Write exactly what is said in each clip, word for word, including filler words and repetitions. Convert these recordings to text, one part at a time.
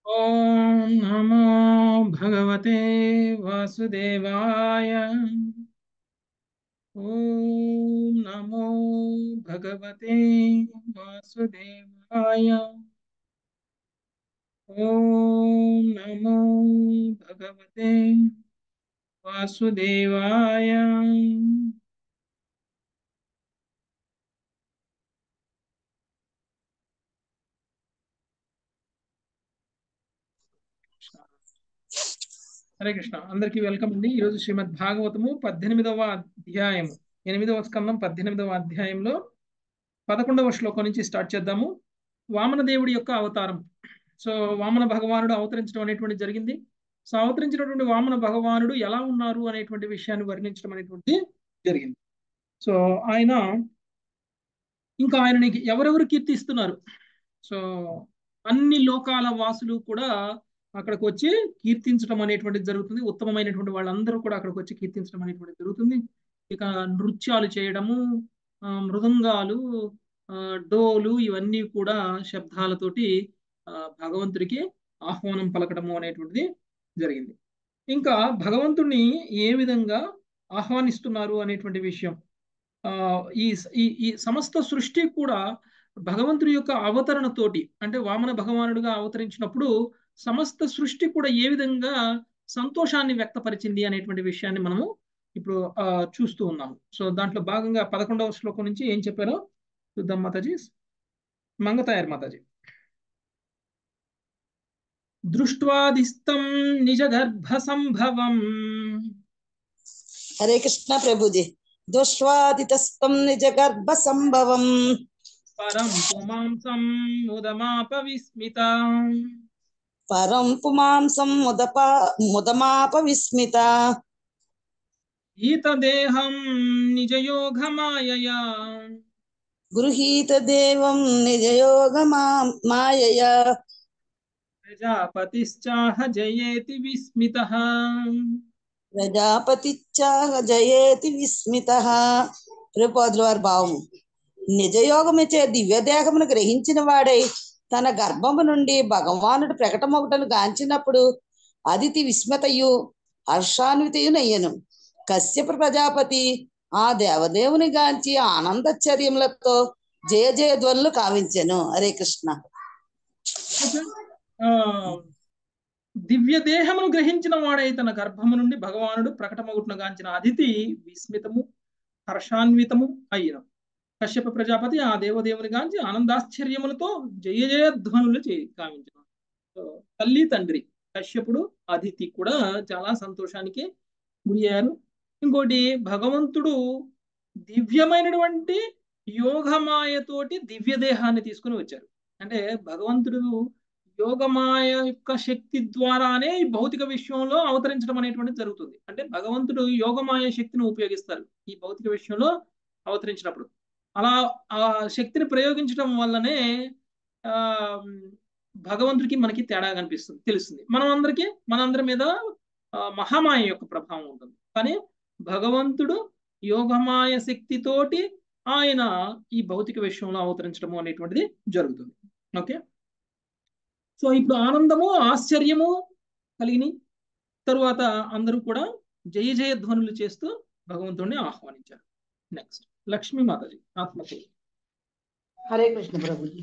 ఓం నమో భగవతే వాసుదేవాయ. ఓం నమో భగవతే వాసుదేవాయ. ఓం నమో భగవతే వాసుదేవాయ. హరే కృష్ణ. అందరికీ వెల్కమ్ అండి. ఈరోజు శ్రీమద్ భాగవతము పద్దెనిమిదవ అధ్యాయము, ఎనిమిదవ స్కందం పద్దెనిమిదవ అధ్యాయంలో పదకొండవ శ్లోకం నుంచి స్టార్ట్ చేద్దాము. వామన దేవుడి యొక్క అవతారం. సో వామన భగవానుడు అవతరించడం అనేటువంటి జరిగింది. సో అవతరించినటువంటి వామన భగవానుడు ఎలా ఉన్నారు అనేటువంటి విషయాన్ని వర్ణించడం అనేటువంటి జరిగింది. సో ఆయన ఇంకా ఆయనని ఎవరెవరు కీర్తిస్తున్నారు. సో అన్ని లోకాల వాసులు కూడా అక్కడికి వచ్చి కీర్తించడం అనేటువంటిది జరుగుతుంది. ఉత్తమమైనటువంటి వాళ్ళందరూ కూడా అక్కడికి వచ్చి కీర్తించడం అనేటువంటిది జరుగుతుంది. ఇక నృత్యాలు చేయడము, ఆ, మృదంగాలు, ఆ, డోలు, ఇవన్నీ కూడా శబ్దాలతోటి ఆ, భగవంతుడికి ఆహ్వానం పలకడము అనేటువంటిది జరిగింది. ఇంకా భగవంతుడిని ఏ విధంగా ఆహ్వానిస్తున్నారు అనేటువంటి విషయం, ఆ ఈ ఈ ఈ సమస్త సృష్టి కూడా భగవంతుడి యొక్క అవతరణతోటి, అంటే వామన భగవానుడిగా అవతరించినప్పుడు సమస్త సృష్టి కూడా ఏ విధంగా సంతోషాన్ని వ్యక్తపరిచింది అనేటువంటి విషయాన్ని మనము ఇప్పుడు ఆ చూస్తూ ఉన్నాము. సో దాంట్లో భాగంగా పదకొండవ శ్లోకం నుంచి ఏం చెప్పారో చూద్దాం. మాతాజీ, మంగతాయర్ మాతాజీ. దృష్ట్వాదిస్తం నిజ గర్భ సంభవం. హరే కృష్ణ ప్రభుజీ. దుష్వాదితస్తం నిజ గర్భ సంభవం పరం పుమాంసం ముదమాప విస్మిత. పరం పుమాంసం ముదప ముదమాప విస్మిత. ఈతదేహం నిజయోగమాయయా. గృహీత దేవం నిజయోగ మాయయా. ప్రజాపతిశ్చాహ జయేతి విస్మితః. ప్రజాపతిచ్చాహ జయేతి విస్మితః. ప్రభుపాదుల వారి భావము. నిజయోగమిచ్చే దివ్యదేహమును గ్రహించిన వాడై తన గర్భము నుండి భగవానుడు ప్రకటమొకటను గాంచినప్పుడు అదితి విస్మితయు హర్షాన్వితయునయ్యను. కశ్యప ప్రజాపతి ఆ దేవదేవుని గాంచి ఆనందచర్యములతో జయ జయ ధ్వనులు కావించెను. హరే కృష్ణ. దివ్య దేహమును గ్రహించిన వాడై తన గర్భము నుండి భగవానుడు ప్రకటమగుట్ను గాంచిన అదితి విస్మితము హర్షాన్వితము అయ్యను. కశ్యప ప్రజాపతి ఆ దేవదేవుని గాంచి ఆనందాశ్చర్యములతో జయ జయధ్వనులు చే కావించను. తల్లి తండ్రి కశ్యపుడు అదితి కూడా చాలా సంతోషానికి గురి అయ్యారు. ఇంకోటి, భగవంతుడు దివ్యమైనటువంటి యోగమాయతోటి దివ్య దేహాన్ని తీసుకుని వచ్చారు. అంటే భగవంతుడు యోగమాయ యొక్క శక్తి ద్వారానే ఈ భౌతిక విశ్వంలో అవతరించడం అనేటువంటిది జరుగుతుంది. అంటే భగవంతుడు యోగమాయ శక్తిని ఉపయోగిస్తారు ఈ భౌతిక విశ్వంలో అవతరించినప్పుడు. అలా ఆ శక్తిని ప్రయోగించడం వల్లనే ఆ భగవంతుడికి మనకి తేడా కనిపిస్తుంది, తెలుస్తుంది. మనం అందరికీ మనందరి మీద మహామాయ యొక్క ప్రభావం ఉంటుంది. కానీ భగవంతుడు యోగమాయ శక్తితోటి ఆయన ఈ భౌతిక విశ్వంలో అవతరించడం అనేటువంటిది జరుగుతుంది. ఓకే. సో ఇప్పుడు ఆనందము ఆశ్చర్యము కలిగిన తరువాత అందరూ కూడా జయ జయ ధ్వనులు చేస్తూ భగవంతుడిని ఆహ్వానించారు. నెక్స్ట్ లక్ష్మీ మాతాజీ ఆత్మకి. హరే కృష్ణ ప్రభుజీ.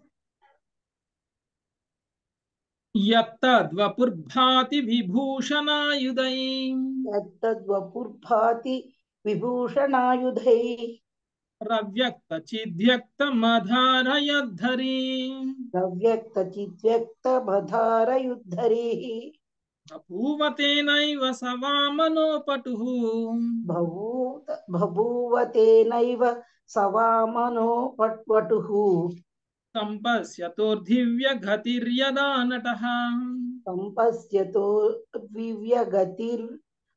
యత్తద్వపుర్భాతి విభూషణాయుధై. యత్తద్వపుర్భాతి విభూషణాయుధై. రవ్యక్త చిద్వ్యక్త మధారయద్ధరి. రవ్యక్త చిద్వ్యక్త మధారయుద్ధరి. బభూవతేనైవ సవామనో పటుః. బభూత బభూవతేనైవ సవామనో పటుః. సంపశ్యతోర్దివ్య గతిర్యదా నటః. సంపశ్యతో దివ్య గతిర్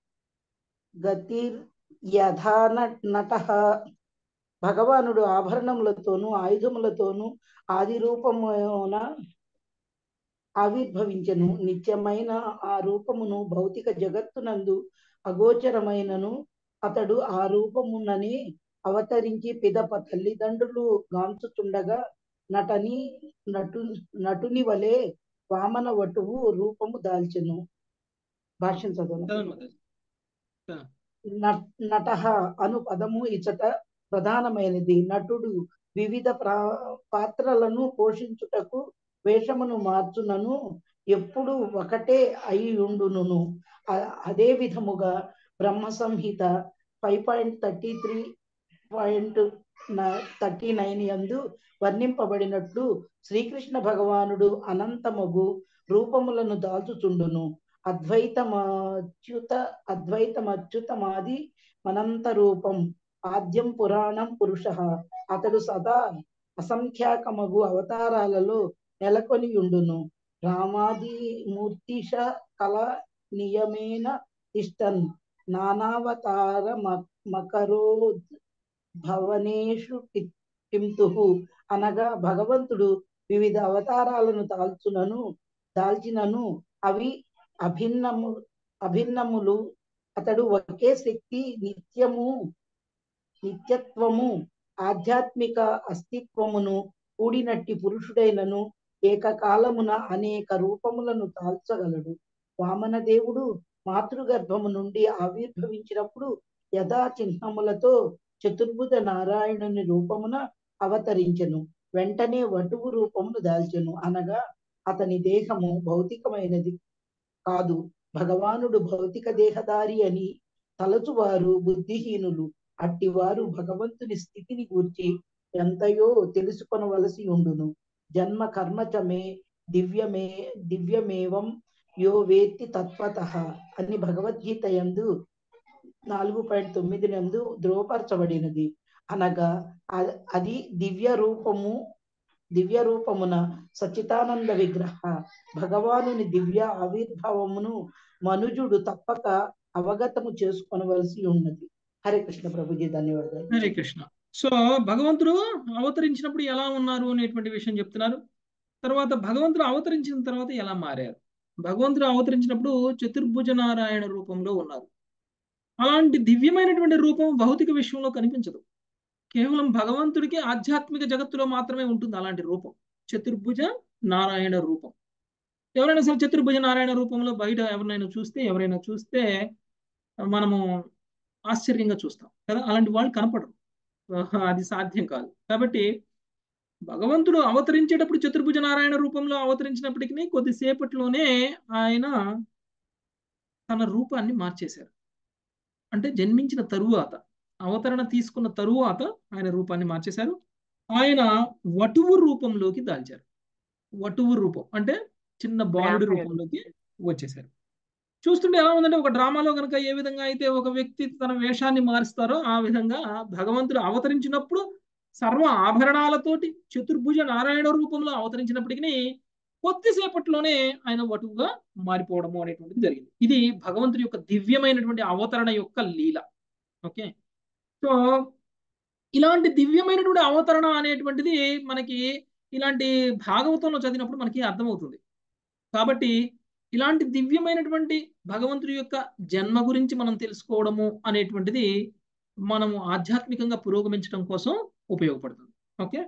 గతిర్యథా నటః. భగవానుడు ఆభరణములతోనూ ఆయుధములతోనూ ఆది రూపమున ఆవిర్భవించెను. నిత్యమైన ఆ రూపమును భౌతిక జగత్తునందు అగోచరమైనను అతడు ఆ రూపముననే అవతరించి పిదప తల్లిదండ్రులు గాంచుచుండగా నటని నటు నటుని వలె వామన వటువు రూపము దాల్చెను. భాష్యం చదవను. చదవండి మాతాజీ. చ- నటః అను పదము ఇచట ప్రధానమైనది. నటుడు వివిధ ప్రా పాత్రలను పోషించుటకు వేషమును మార్చునను ఎప్పుడు ఒకటే అయి ఉండును. అ- అదే విధముగా Brahma Samhita five point thirty three point thirty nine యందు వర్ణింపబడినట్లు శ్రీకృష్ణ భగవానుడు అనంతమగు రూపములను దాల్చుచుండును. అద్వైతమచ్యుత అద్వైతమచ్యుతమాది మనంత రూపం ఆద్యం పురాణం పురుష. అతడు సదా అసంఖ్యాకమగు అవతారాలలో నెలకొని ఉండును. రామాది మూర్తిష కల నియమేన తిష్టన్ నానావతార మకరో భవనేషు కింతుః. అనగా భగవంతుడు వివిధ అవతారాలను దాల్చునను దాల్చినను అవి అభిన్నము అభిన్నములు. అతడు ఒకే శక్తి, నిత్యము నిత్యత్వము, ఆధ్యాత్మిక అస్తిత్వమును కూడినట్టి పురుషుడైనను ఏకకాలమున అనేక రూపములను దాల్చగలడు. వామన దేవుడు మాతృగర్భము నుండి ఆవిర్భవించినప్పుడు యథా చిహ్నములతో చతుర్భుజ నారాయణుని రూపమున అవతరించెను. వెంటనే వటువు రూపమును దాల్చెను. అనగా అతని దేహము భౌతికమైనది కాదు. భగవానుడు భౌతిక దేహధారి అని తలచువారు బుద్ధిహీనులు. అట్టివారు భగవంతుని స్థితిని గూర్చి ఎంతయో తెలుసుకొనవలసి ఉండును. జన్మ కర్మచమే దివ్యమే దివ్యమేవం యో వేత్తి తత్వతః అని భగవద్గీత యందు నాలుగు పాయింట్ తొమ్మిది నందు ధృవపరచబడినది. అనగా అ- అది దివ్య రూపము దివ్య రూపమున సచితానంద విగ్రహ భగవానుని దివ్య ఆవిర్భావమును మనుజుడు తప్పక అవగతము చేసుకొనవలసి ఉన్నది. హరే కృష్ణ ప్రభుజీ, ధన్యవాదాలు. హరే కృష్ణ. సో భగవంతుడు అవతరించినప్పుడు ఎలా ఉన్నారు అనేటువంటి విషయం చెప్తున్నారు. తర్వాత భగవంతుడు అవతరించిన తర్వాత ఎలా మారారు. భగవంతుడు అవతరించినప్పుడు చతుర్భుజ నారాయణ రూపంలో ఉన్నారు. అలాంటి దివ్యమైనటువంటి రూపం భౌతిక విశ్వంలో కనిపించదు. కేవలం భగవంతుడికి ఆధ్యాత్మిక జగత్తులో మాత్రమే ఉంటుంది అలాంటి రూపం, చతుర్భుజ నారాయణ రూపం. ఎవరైనా సరే చతుర్భుజ నారాయణ రూపంలో బయట ఎవరైనా చూస్తే ఎవరైనా చూస్తే మనము ఆశ్చర్యంగా చూస్తాం కదా, అలాంటి వాళ్ళు కనపడరు. ఆహా, అది సాధ్యం కాదు. కాబట్టి భగవంతుడు అవతరించేటప్పుడు చతుర్భుజ నారాయణ రూపంలో అవతరించినప్పటికీ కొద్దిసేపట్లోనే ఆయన తన రూపాన్ని మార్చేశారు. అంటే జన్మించిన తరువాత, అవతరణ తీసుకున్న తరువాత ఆయన రూపాన్ని మార్చేశారు. ఆయన వటువు రూపంలోకి దాల్చారు. వటువు రూపం అంటే చిన్న బాలుడి రూపంలోకి వచ్చేసారు. చూస్తుంటే ఎలా ఉందంటే, ఒక డ్రామాలో కనుక ఏ విధంగా అయితే ఒక వ్యక్తి తన వేషాన్ని మారుస్తారో ఆ విధంగా భగవంతుడు అవతరించినప్పుడు సర్వ ఆభరణాలతోటి చతుర్భుజ నారాయణ రూపంలో అవతరించినప్పటికీ కొద్దిసేపట్లోనే ఆయన వటువుగా మారిపోవడము అనేటువంటిది జరిగింది. ఇది భగవంతుడి యొక్క దివ్యమైనటువంటి అవతరణ యొక్క లీల. ఓకే, సో ఇలాంటి దివ్యమైనటువంటి అవతరణ అనేటువంటిది మనకి ఇలాంటి భాగవతంలో చదివినప్పుడు మనకి అర్థమవుతుంది. కాబట్టి ఇలాంటి దివ్యమైనటువంటి భగవంతుడి యొక్క జన్మ గురించి మనం తెలుసుకోవడము అనేటువంటిది మనము ఆధ్యాత్మికంగా పురోగమించడం కోసం ఉపయోగపడుతుంది. ఓకే,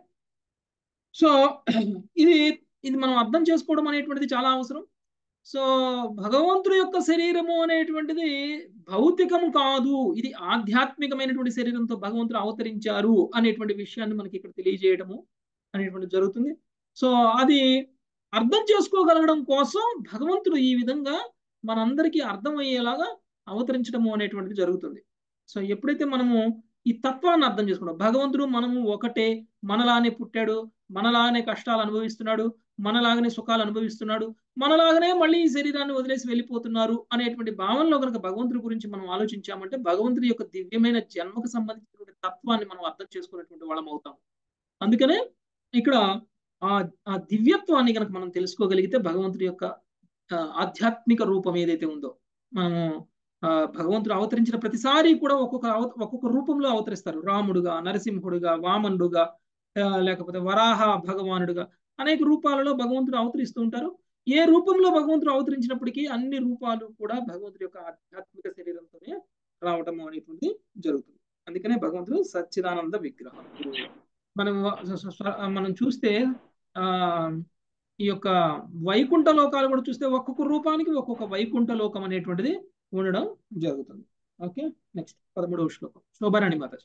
సో ఇది ఇది మనం అర్థం చేసుకోవడం అనేటువంటిది చాలా అవసరం. సో భగవంతుడి యొక్క శరీరము అనేటువంటిది భౌతికం కాదు, ఇది ఆధ్యాత్మికమైనటువంటి శరీరంతో భగవంతుడు అవతరించారు అనేటువంటి విషయాన్ని మనకి ఇక్కడ తెలియజేయడము అనేటువంటిది జరుగుతుంది. సో అది అర్థం చేసుకోగలగడం కోసం భగవంతుడు ఈ విధంగా మనందరికీ అర్థమయ్యేలాగా అవతరించడము అనేటువంటిది జరుగుతుంది. సో ఎప్పుడైతే మనము ఈ తత్వాన్ని అర్థం చేసుకుంటాం, భగవంతుడు మనము ఒకటే, మనలానే పుట్టాడు, మనలానే కష్టాలు అనుభవిస్తున్నాడు, మనలాగనే సుఖాలు అనుభవిస్తున్నాడు, మనలాగనే మళ్ళీ ఈ శరీరాన్ని వదిలేసి వెళ్ళిపోతున్నారు అనేటువంటి భావనలో కనుక భగవంతుడి గురించి మనం ఆలోచించామంటే భగవంతుడి యొక్క దివ్యమైన జన్మకు సంబంధించినటువంటి తత్వాన్ని మనం అర్థం చేసుకునేటువంటి వాళ్ళం అవుతాం. అందుకనే ఇక్కడ ఆ ఆ దివ్యత్వాన్ని కనుక మనం తెలుసుకోగలిగితే భగవంతుడి యొక్క ఆధ్యాత్మిక రూపం ఏదైతే ఉందో, మనము భగవంతుడు అవతరించిన ప్రతిసారి కూడా ఒక్కొక్క ఒక్కొక్క రూపంలో అవతరిస్తారు. రాముడుగా, నరసింహుడుగా, వామనుడుగా, లేకపోతే వరాహ భగవానుడుగా అనేక రూపాలలో భగవంతుడు అవతరిస్తూ ఉంటారు. ఏ రూపంలో భగవంతుడు అవతరించినప్పటికీ అన్ని రూపాలు కూడా భగవంతుడి యొక్క ఆధ్యాత్మిక శరీరంతోనే రావటం అనేటువంటిది జరుగుతుంది. అందుకనే భగవంతుడు సచ్చిదానంద విగ్రహం. మనం మనం చూస్తే ఆ ఈ యొక్క వైకుంఠ లోకాలు కూడా చూస్తే ఒక్కొక్క రూపానికి ఒక్కొక్క వైకుంఠ లోకం అనేటువంటిది ఉండడం జరుగుతుంది. ఓకే, నెక్స్ట్ పదమూడవ శ్లోకం శోభారాణి మాతాజీ.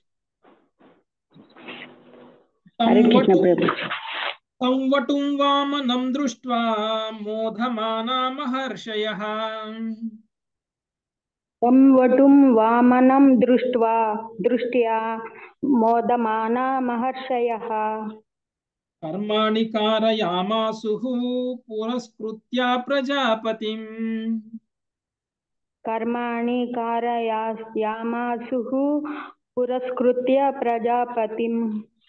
హరే కృష్ణ ప్రభు. సంవటుం వామనం దృష్ట్వా మోధమానా మహర్షయః. సంవటుం వామనం దృష్ట్వా దృష్ట్యా మోదమానా మహర్షయః. కర్మాణి కారయామాసుః పురస్కృత్య ప్రజాపతిం. కర్మాణి కారయామాసుః పురస్కృత్య ప్రజాపతిం.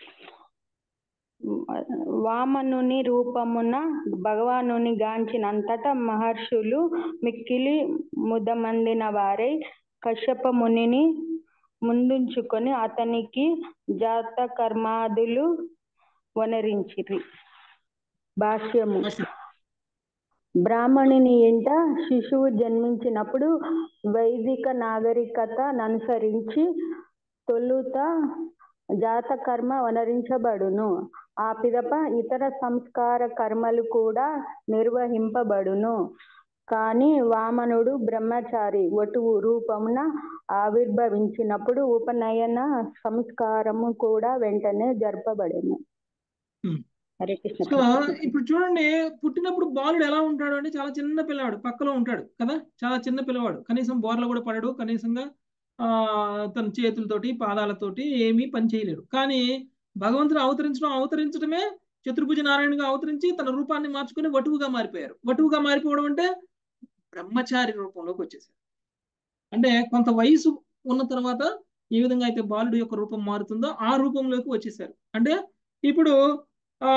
వామనుని రూపమున భగవానుని గాంచినంతట మహర్షులు మిక్కిలి ముదమందిన వారై కశ్యప మునిని ముందుంచుకొని అతనికి జాత కర్మాదులు వనరించిరి. భాష్యము. బ్రాహ్మణుని ఇంట శిశువు జన్మించినప్పుడు వైదిక నాగరికత అనుసరించి తొలుత జాత కర్మ వనరించబడును. ఆ పిదప ఇతర సంస్కార కర్మలు కూడా నిర్వహింపబడును. కానీ వామనుడు బ్రహ్మచారి వటువు రూపమున ఆవిర్భవించినప్పుడు ఉపనయన సంస్కారము కూడా వెంటనే జరపబడెను. హరే కృష్ణ. సో ఇప్పుడు చూడండి, పుట్టినప్పుడు బాలుడు ఎలా ఉంటాడు అంటే చాలా చిన్న పిల్లవాడు, పక్కలో ఉంటాడు కదా, చాలా చిన్న పిల్లవాడు, కనీసం బోర్లు కూడా పడడు, కనీసంగా ఆ తన చేతులతోటి పాదాలతోటి ఏమీ పని చేయలేడు. కానీ భగవంతుడు అవతరించడం అవతరించడమే చతుర్భుజ నారాయణగా అవతరించి తన రూపాన్ని మార్చుకుని వటువుగా మారిపోయారు. వటువుగా మారిపోవడం అంటే బ్రహ్మచారి రూపంలోకి వచ్చేసారు. అంటే కొంత వయసు ఉన్న తర్వాత ఏ విధంగా అయితే బాలుడు యొక్క రూపం మారుతుందో ఆ రూపంలోకి వచ్చేసారు. అంటే ఇప్పుడు ఆ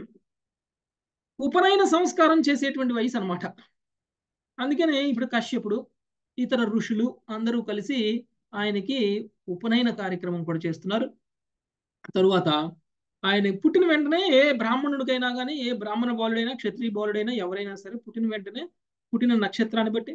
ఉపనయన సంస్కారం చేసేటువంటి వయసు అనమాట. అందుకనే ఇప్పుడు కశ్యపుడు ఇతర ఋషులు అందరూ కలిసి ఆయనకి ఉపనయన కార్యక్రమం కూడా చేస్తున్నారు. తరువాత ఆయన పుట్టిన వెంటనే ఏ బ్రాహ్మణుడికైనా కానీ, ఏ బ్రాహ్మణ బాలుడైనా, క్షత్రియ బాలుడైనా, ఎవరైనా సరే పుట్టిన వెంటనే పుట్టిన నక్షత్రాన్ని బట్టి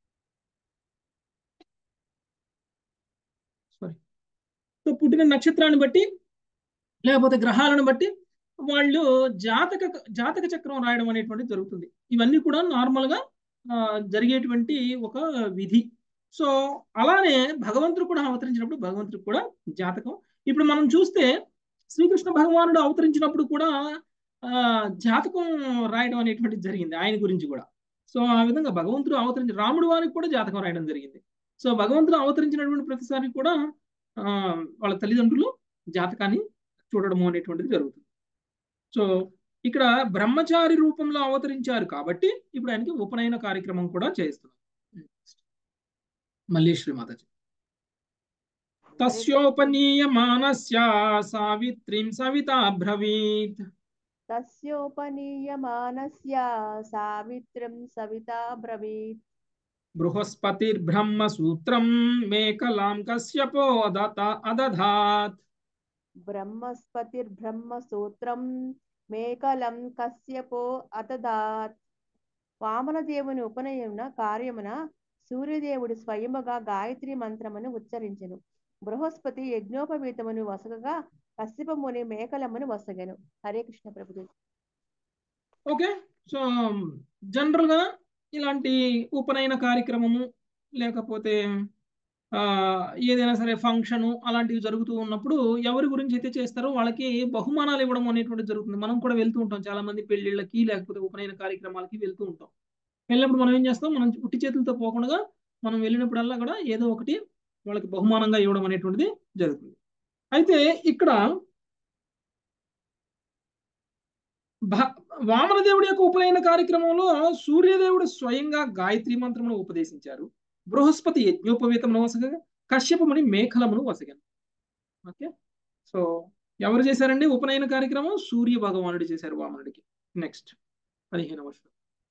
సారీ సో పుట్టిన నక్షత్రాన్ని బట్టి లేకపోతే గ్రహాలను బట్టి వాళ్ళు జాతక జాతక చక్రం రాయడం అనేటువంటిది జరుగుతుంది. ఇవన్నీ కూడా నార్మల్గా జరిగేటువంటి ఒక విధి. సో అలానే భగవంతుడు కూడా అవతరించినప్పుడు భగవంతుడికి కూడా జాతకం. ఇప్పుడు మనం చూస్తే శ్రీకృష్ణ భగవానుడు అవతరించినప్పుడు కూడా ఆ జాతకం రాయడం అనేటువంటిది జరిగింది ఆయన గురించి కూడా. సో ఆ విధంగా భగవంతుడు అవతరించి రాముడు వారికి కూడా జాతకం రాయడం జరిగింది. సో భగవంతుడు అవతరించినటువంటి ప్రతిసారి కూడా ఆ వాళ్ళ తల్లిదండ్రులు జాతకాన్ని చూడడము అనేటువంటిది జరుగుతుంది. సో ఇక్కడ బ్రహ్మచారి రూపంలో అవతరించారు కాబట్టి ఇప్పుడు ఆయనకి ఉపనయన కార్యక్రమం కూడా చేస్తున్నారు. మళ్ళీ శ్రీమాతాజీ. తస్యోపనీయమానస్య సావిత్రీం సవితా బ్రవీత్. తస్యోపనీయమానస్య సావిత్రీం సవితా బ్రవీత్. బృహస్పతిర్బ్రహ్మ సూత్రం మేకలాం కశ్యపో అదధాత్. బ్రహ్మస్పతిర్బ్రహ్మ సూత్రం మేకలం కశ్యపో అదధాత్. వామనదేవుని ఉపనయన కార్యమున సూర్యదేవుడు స్వయముగా గాయత్రి మంత్రమును ఉచ్చరించెను. బృహస్పతి యజ్ఞోపవీతమును వసగగా కశ్యపముని మేకలమును వసగెను. Hare Krishna Prabhuji. Okay, so general గా ఇలాంటి ఉపనయన కార్యక్రమము లేకపోతే ఆ ఏదైనా సరే ఫంక్షను అలాంటివి జరుగుతూ ఉన్నప్పుడు ఎవరి గురించి అయితే చేస్తారో వాళ్ళకి బహుమానాలు ఇవ్వడం అనేటువంటిది జరుగుతుంది. మనం కూడా వెళ్తూ ఉంటాం, చాలా మంది పెళ్లిళ్ళకి లేకపోతే ఉపనయన కార్యక్రమాలకి వెళ్తూ ఉంటాం. వెళ్ళినప్పుడు మనం ఏం చేస్తాం, మనం ఉట్టి చేతులతో పోకుండా మనం వెళ్ళినప్పుడల్లా కూడా ఏదో ఒకటి వాళ్ళకి బహుమానంగా ఇవ్వడం అనేటువంటిది జరుగుతుంది. అయితే ఇక్కడ వామనదేవుడి యొక్క ఉపనయన కార్యక్రమంలో సూర్యదేవుడు స్వయంగా గాయత్రి మంత్రమును ఉపదేశించారు. బృహస్పతి యజ్ఞోపవీతమును వసగగా కశ్యపముని మేఖలమును వసగాను. ఓకే, సో ఎవరు చేశారండి ఉపనయన కార్యక్రమం? సూర్య భగవానుడు చేశారు వామనుడికి. నెక్స్ట్ పదిహేను వర్షం.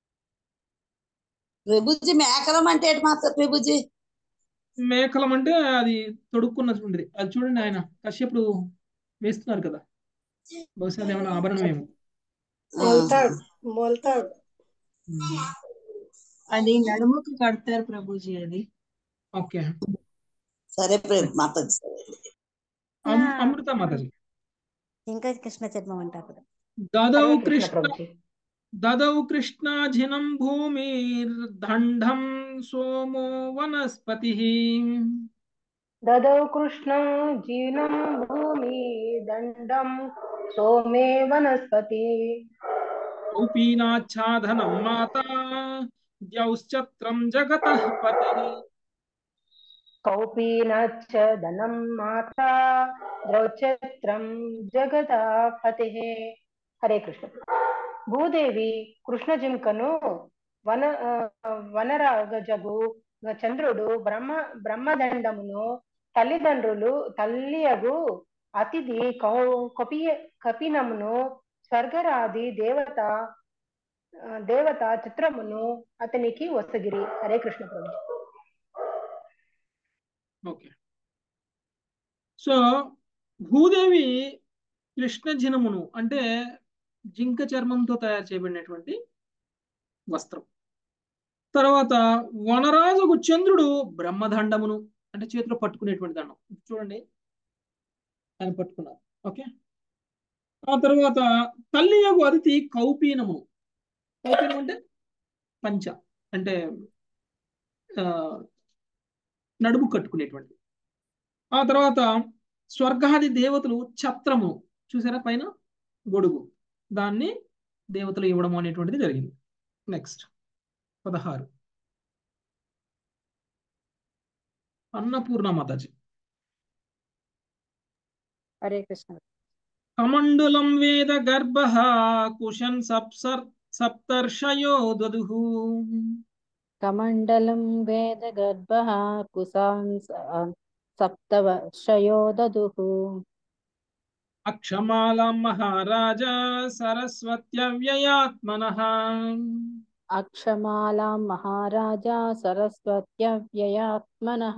ప్రభుజీ మేకలం అంటే ఏంటి మాస్టర్ ప్రభుజీ? మేకలం అంటే అది తొడుక్కున్నది ఉండేది, అది చూడండి ఆయన కశ్యపుడు వేస్తున్నారు కదా, బహుశా ఏమైనా ఆభరణం ఏమో. మొల్తాడు మొల్తాడు అది నడుముకు కడతారు ప్రభుజీ అది. ఓకే సరే మాతాజీ. అమృత మాతాజీ. ఇంకా కృష్ణ చర్మం అంటారు. దాదాపు కృష్ణ దదౌ కృష్ణాజినం భూమిర్దండం సోమో వనస్పతి. దదౌ కృష్ణం జీనం భూమి దండం సోమే వనస్పతి. కౌపీనాచ్ఛాదనం మాతా ద్యౌశ్చత్రం జగతః పతి. కౌపీనచ్చ ధనం మాతా ద్రౌచత్రం జగదాపతి. హరే కృష్ణ. భూదేవి కృష్ణ జింకను వన వనరాగజగు చంద్రుడు బ్రహ్మ బ్రహ్మదండమును తల్లిదండ్రులు తల్లియగు అతిథి కౌ కపి కపినమును స్వర్గరాది దేవత దేవత చిత్రమును అతనికి వసగిరి. హరే కృష్ణ ప్రభు. ఓకే, సో భూదేవి కృష్ణ జినమును అంటే జింక చర్మంతో తయారు చేయబడినటువంటి వస్త్రం. తర్వాత వనరాజుకు చంద్రుడు బ్రహ్మదండమును అంటే చేతిలో పట్టుకునేటువంటి దండం చూడండి ఆయన పట్టుకున్నారు. ఓకే, ఆ తర్వాత తల్లి యొక్క అతిథి కౌపీనము. కౌపీనం అంటే పంచ అంటే ఆ నడుము కట్టుకునేటువంటి. ఆ తర్వాత స్వర్గాది దేవతలు ఛత్రము చూసారా పైన గొడుగు, దాన్ని దేవతలు ఇవ్వడం అనేటువంటిది జరిగింది. నెక్స్ట్ పదహారు అన్నపూర్ణ మాతాజీ. హరే కృష్ణ. కమండలం వేద గర్భ కుశన్ సప్సర్ సప్తర్షయో దదుః. కమండలం వేద గర్భ కుశాన్ సప్తవర్షయో దదుః. అక్షమాలం మహారాజా సరస్వత్యవ్యయాత్మనః. అక్షమాలాం మహారాజా సరస్వత్యవ్యయాత్మనః.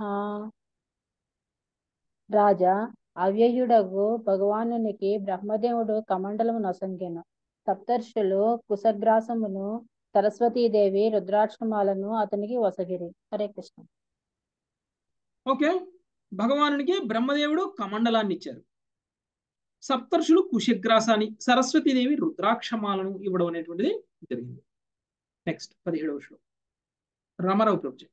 రాజా అవ్యయుడగు భగవానునికి బ్రహ్మదేవుడు కమండలము నొసంగెను. సప్తర్షులు కుశగ్రాసమును సరస్వతీదేవి రుద్రాక్షమాలను అతనికి వసగిరి. హరే కృష్ణ. ఓకే, భగవానునికి బ్రహ్మదేవుడు కమండలాన్ని ఇచ్చారు, సప్తర్షులు కుశగ్రాసాన్ని, సరస్వతీదేవి రుద్రాక్షమాలను ఇవ్వడం అనేటువంటిది జరిగింది. నెక్స్ట్ పదిహేడవ శ్లోకం రామారావు ప్రభుజీ.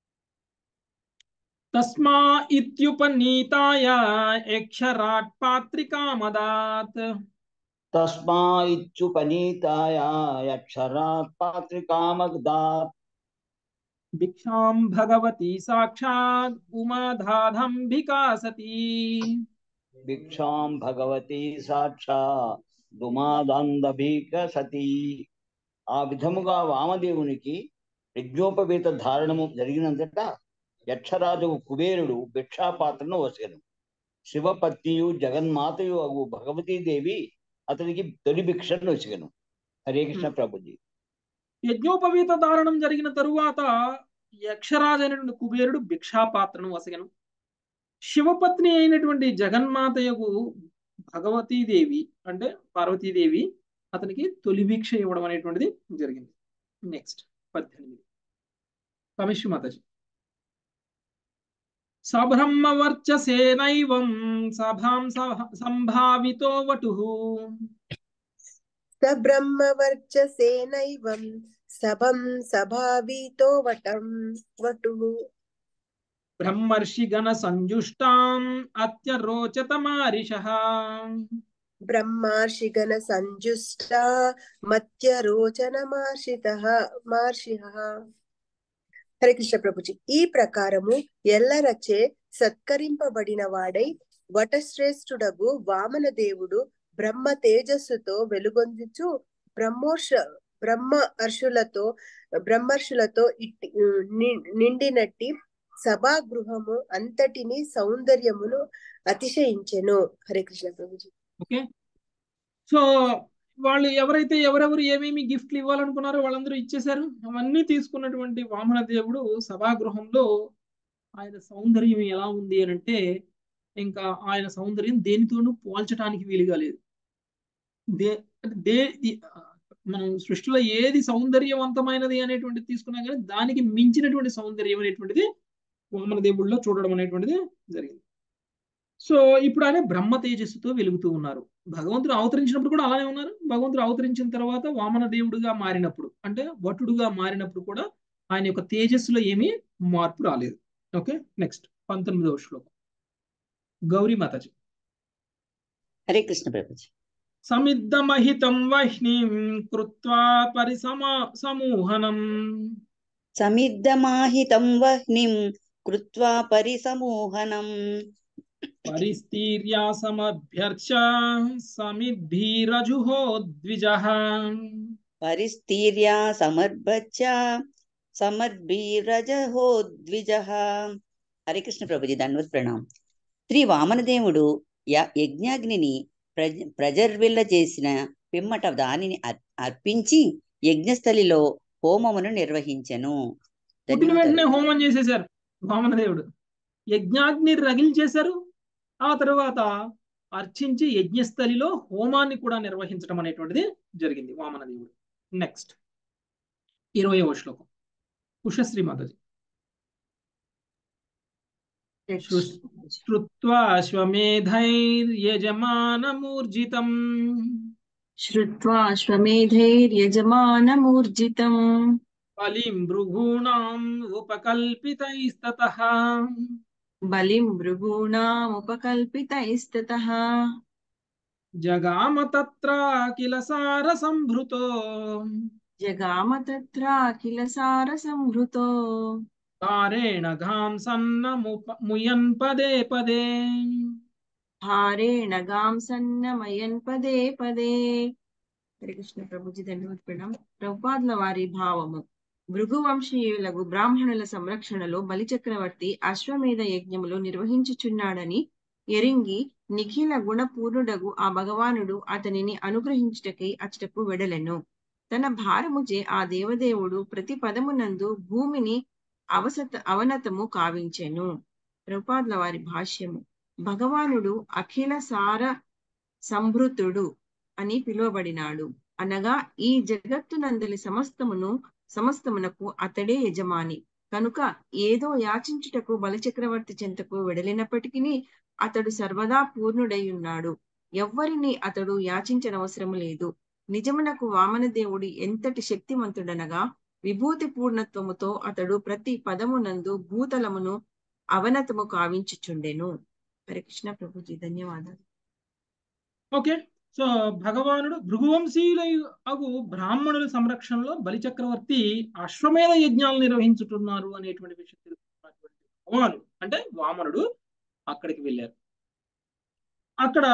తస్మా ఇత్యుపనీతాయ యక్షరాట్ పాత్రికామదాత్. తస్మా ఇత్యుపనీతాయ యక్షరాట్ పాత్రికామదాత్. భిక్షాం భగవతి సాక్షాత్ ఉమాధాదంబికా సతీ. భిక్షాం భగవతి సాక్షాత్ ఉమాదాంబిక సతీ. ఆ విధముగా వామదేవునికి యజ్ఞోపవీత ధారణము జరిగినంతట యక్షరాజు కుబేరుడు భిక్షాపాత్రను వసెను. శివపత్నియు జగన్మాతయు అగు భగవతీదేవి అతనికి తొలి భిక్షను వసెను. హరే కృష్ణ ప్రభుజీ. యజ్ఞోపవీత ధారణం జరిగిన తరువాత యక్షరాజు అయినటువంటి కుబేరుడు భిక్షాపాత్రను వసగను. శివపత్ని అయినటువంటి జగన్మాతయకు భగవతీదేవి అంటే పార్వతీదేవి అతనికి తొలి భిక్ష ఇవ్వడం అనేటువంటిది జరిగింది. నెక్స్ట్ పద్దెనిమిది కమిషి మాతాజీ. సబ్రహ్మ వర్చసేనైవం సభాం సంభావితో వటుః. సబ్రహ్మ వర్చసేనైవం సభం సభావితో వటం వటుః. బ్రహ్మర్షి గణ సంజుష్టాం అత్యరోచత మారిషః. బ్రహ్మర్షి గణ సంజుష్ట మత్యరోచన మార్షితః మార్షిః. హరే కృష్ణ ప్రభుజీ. ఈ ప్రకారము ఎల్లరచే సత్కరింపబడిన వాడై వటశ్రేష్ఠుడగు వామన దేవుడు బ్రహ్మ తేజస్సుతో వెలుగొందుచు బ్రహ్మోర్ష బ్రహ్మ హర్షులతో బ్రహ్మర్షులతో ఇట్టి నిండినట్టి సభాగృహము అంతటిని సౌందర్యమును అతిశయించెను. హరే కృష్ణ ప్రభుజీ. ఓకే, సో వాళ్ళు ఎవరైతే ఎవరెవరు ఏమేమి గిఫ్ట్లు ఇవ్వాలనుకున్నారో వాళ్ళందరూ ఇచ్చేశారు. అవన్నీ తీసుకున్నటువంటి వామన దేవుడు సభాగృహంలో ఆయన సౌందర్యం ఎలా ఉంది అని అంటే ఇంకా ఆయన సౌందర్యం దేనితోనూ పోల్చడానికి వీలుగా లేదు. దే దే మనం సృష్టిలో ఏది సౌందర్యవంతమైనది అనేటువంటిది తీసుకున్నా కానీ దానికి మించినటువంటి సౌందర్యం అనేటువంటిది వామన దేవుళ్ళలో చూడడం అనేటువంటిది జరిగింది. సో ఇప్పుడు ఆయన బ్రహ్మ తేజస్సుతో వెలుగుతూ ఉన్నారు. భగవంతుడు అవతరించినప్పుడు కూడా అలానే ఉన్నారు. భగవంతుడు అవతరించిన తర్వాత వామన దేవుడుగా మారినప్పుడు అంటే వటుడుగా మారినప్పుడు కూడా ఆయన యొక్క తేజస్సులో ఏమీ మార్పు రాలేదు. ఓకే, నెక్స్ట్ పంతొమ్మిదవ శ్లోకం గౌరీ మాతాజీ. హరే కృష్ణ ప్రభుజీ. సమిద్దమహితం వహ్నిం కృత్వా పరిసమా సమూహనం సమిద్దమాహితం వహ్నిం కృత్వా పరిసమూహనం పరిస్థీర్యా సమభ్యర్చ సమిద్భిరజుహో ద్విజః పరిస్థీర్యా సమర్భచ్చ సమర్భిరజహో ద్విజః. హరే కృష్ణ ప్రభుజీ, దండవత్ ప్రణాం. శ్రీ వామనదేవుడు యజ్ఞాగ్నిని ప్రజ ప్రజర్విల్ల చేసిన పిమ్మట దానిని అర్పించి యజ్ఞస్థలిలో హోమమును నిర్వహించెను. పుట్టిన వెంటనే హోమం చేసేశారు వామనదేవుడు. యజ్ఞాగ్ని రగిల్చేశారు. ఆ తర్వాత అర్చించి యజ్ఞస్థలిలో హోమాన్ని కూడా నిర్వహించడం అనేటువంటిది జరిగింది వామనదేవుడు. నెక్స్ట్ ఇరవయవ శ్లోకం ఉషశ్రీ మాతాజీ. శ్రుత్వా శ్వమేధైర్యజమానమూర్జితం శ్రుత్వా శ్వమేధైర్యజమానమూర్జితం బలిం భృగూణాం ఉపకల్పితైస్తతః బలిం భృగూణాముపకల్పితైస్తతః జగామ తత్ర కిల సార సంభృతో జగామ తత్ర కిల సార సంభృతో భారేణ ఘాం సన్న ముయన్ పదే పదే భారేణ గాం సన్నమయన్ పదే పదే. హరే కృష్ణ ప్రభుజీ, ధన్యవాద ప్రణాం. ప్రభుపాదుల వారి భావము. భృగువంశీయులకు బ్రాహ్మణుల సంరక్షణలో బలిచక్రవర్తి అశ్వమేధ యజ్ఞములు నిర్వహించుచున్నాడని ఎరింగి నిఖిల గుణపూర్ణుడగు ఆ భగవానుడు అతనిని అనుగ్రహించుటకై అచ్చటకు వెడలెను. తన భారముచే ఆ దేవదేవుడు ప్రతి పదమునందు భూమిని అవసత అవనతము కావించెను. ప్రభుపాదుల వారి భాష్యము. భగవానుడు అఖిల సార సంభృతుడు అని పిలువబడినాడు అనగా ఈ జగత్తునందలి సమస్తమును సమస్తమునకు అతడే యజమాని కనుక ఏదో యాచించుటకు బలిచక్రవర్తి చెంతకు వెడలినప్పటికీ అతడు సర్వదా పూర్ణుడై ఉన్నాడు. ఎవ్వరిని అతడు యాచించనవసరము లేదు. నిజమునకు వామనదేవుడి ఎంతటి శక్తివంతుడనగా విభూతి పూర్ణత్వముతో అతడు ప్రతి పదమునందు భూతలమును అవనతము కావించుచుండెను. హరే కృష్ణ ప్రభుజీ, ధన్యవాదాలు. ఓకే, సో భగవానుడు భృగువంశీయుల అగు బ్రాహ్మణుల సంరక్షణలో బలిచక్రవర్తి అశ్వమేధ యజ్ఞాలు నిర్వహించుతున్నారు అనేటువంటి విషయం తెలుసుకున్నటువంటి భగవానుడు అంటే వామనుడు అక్కడికి వెళ్ళారు. అక్కడ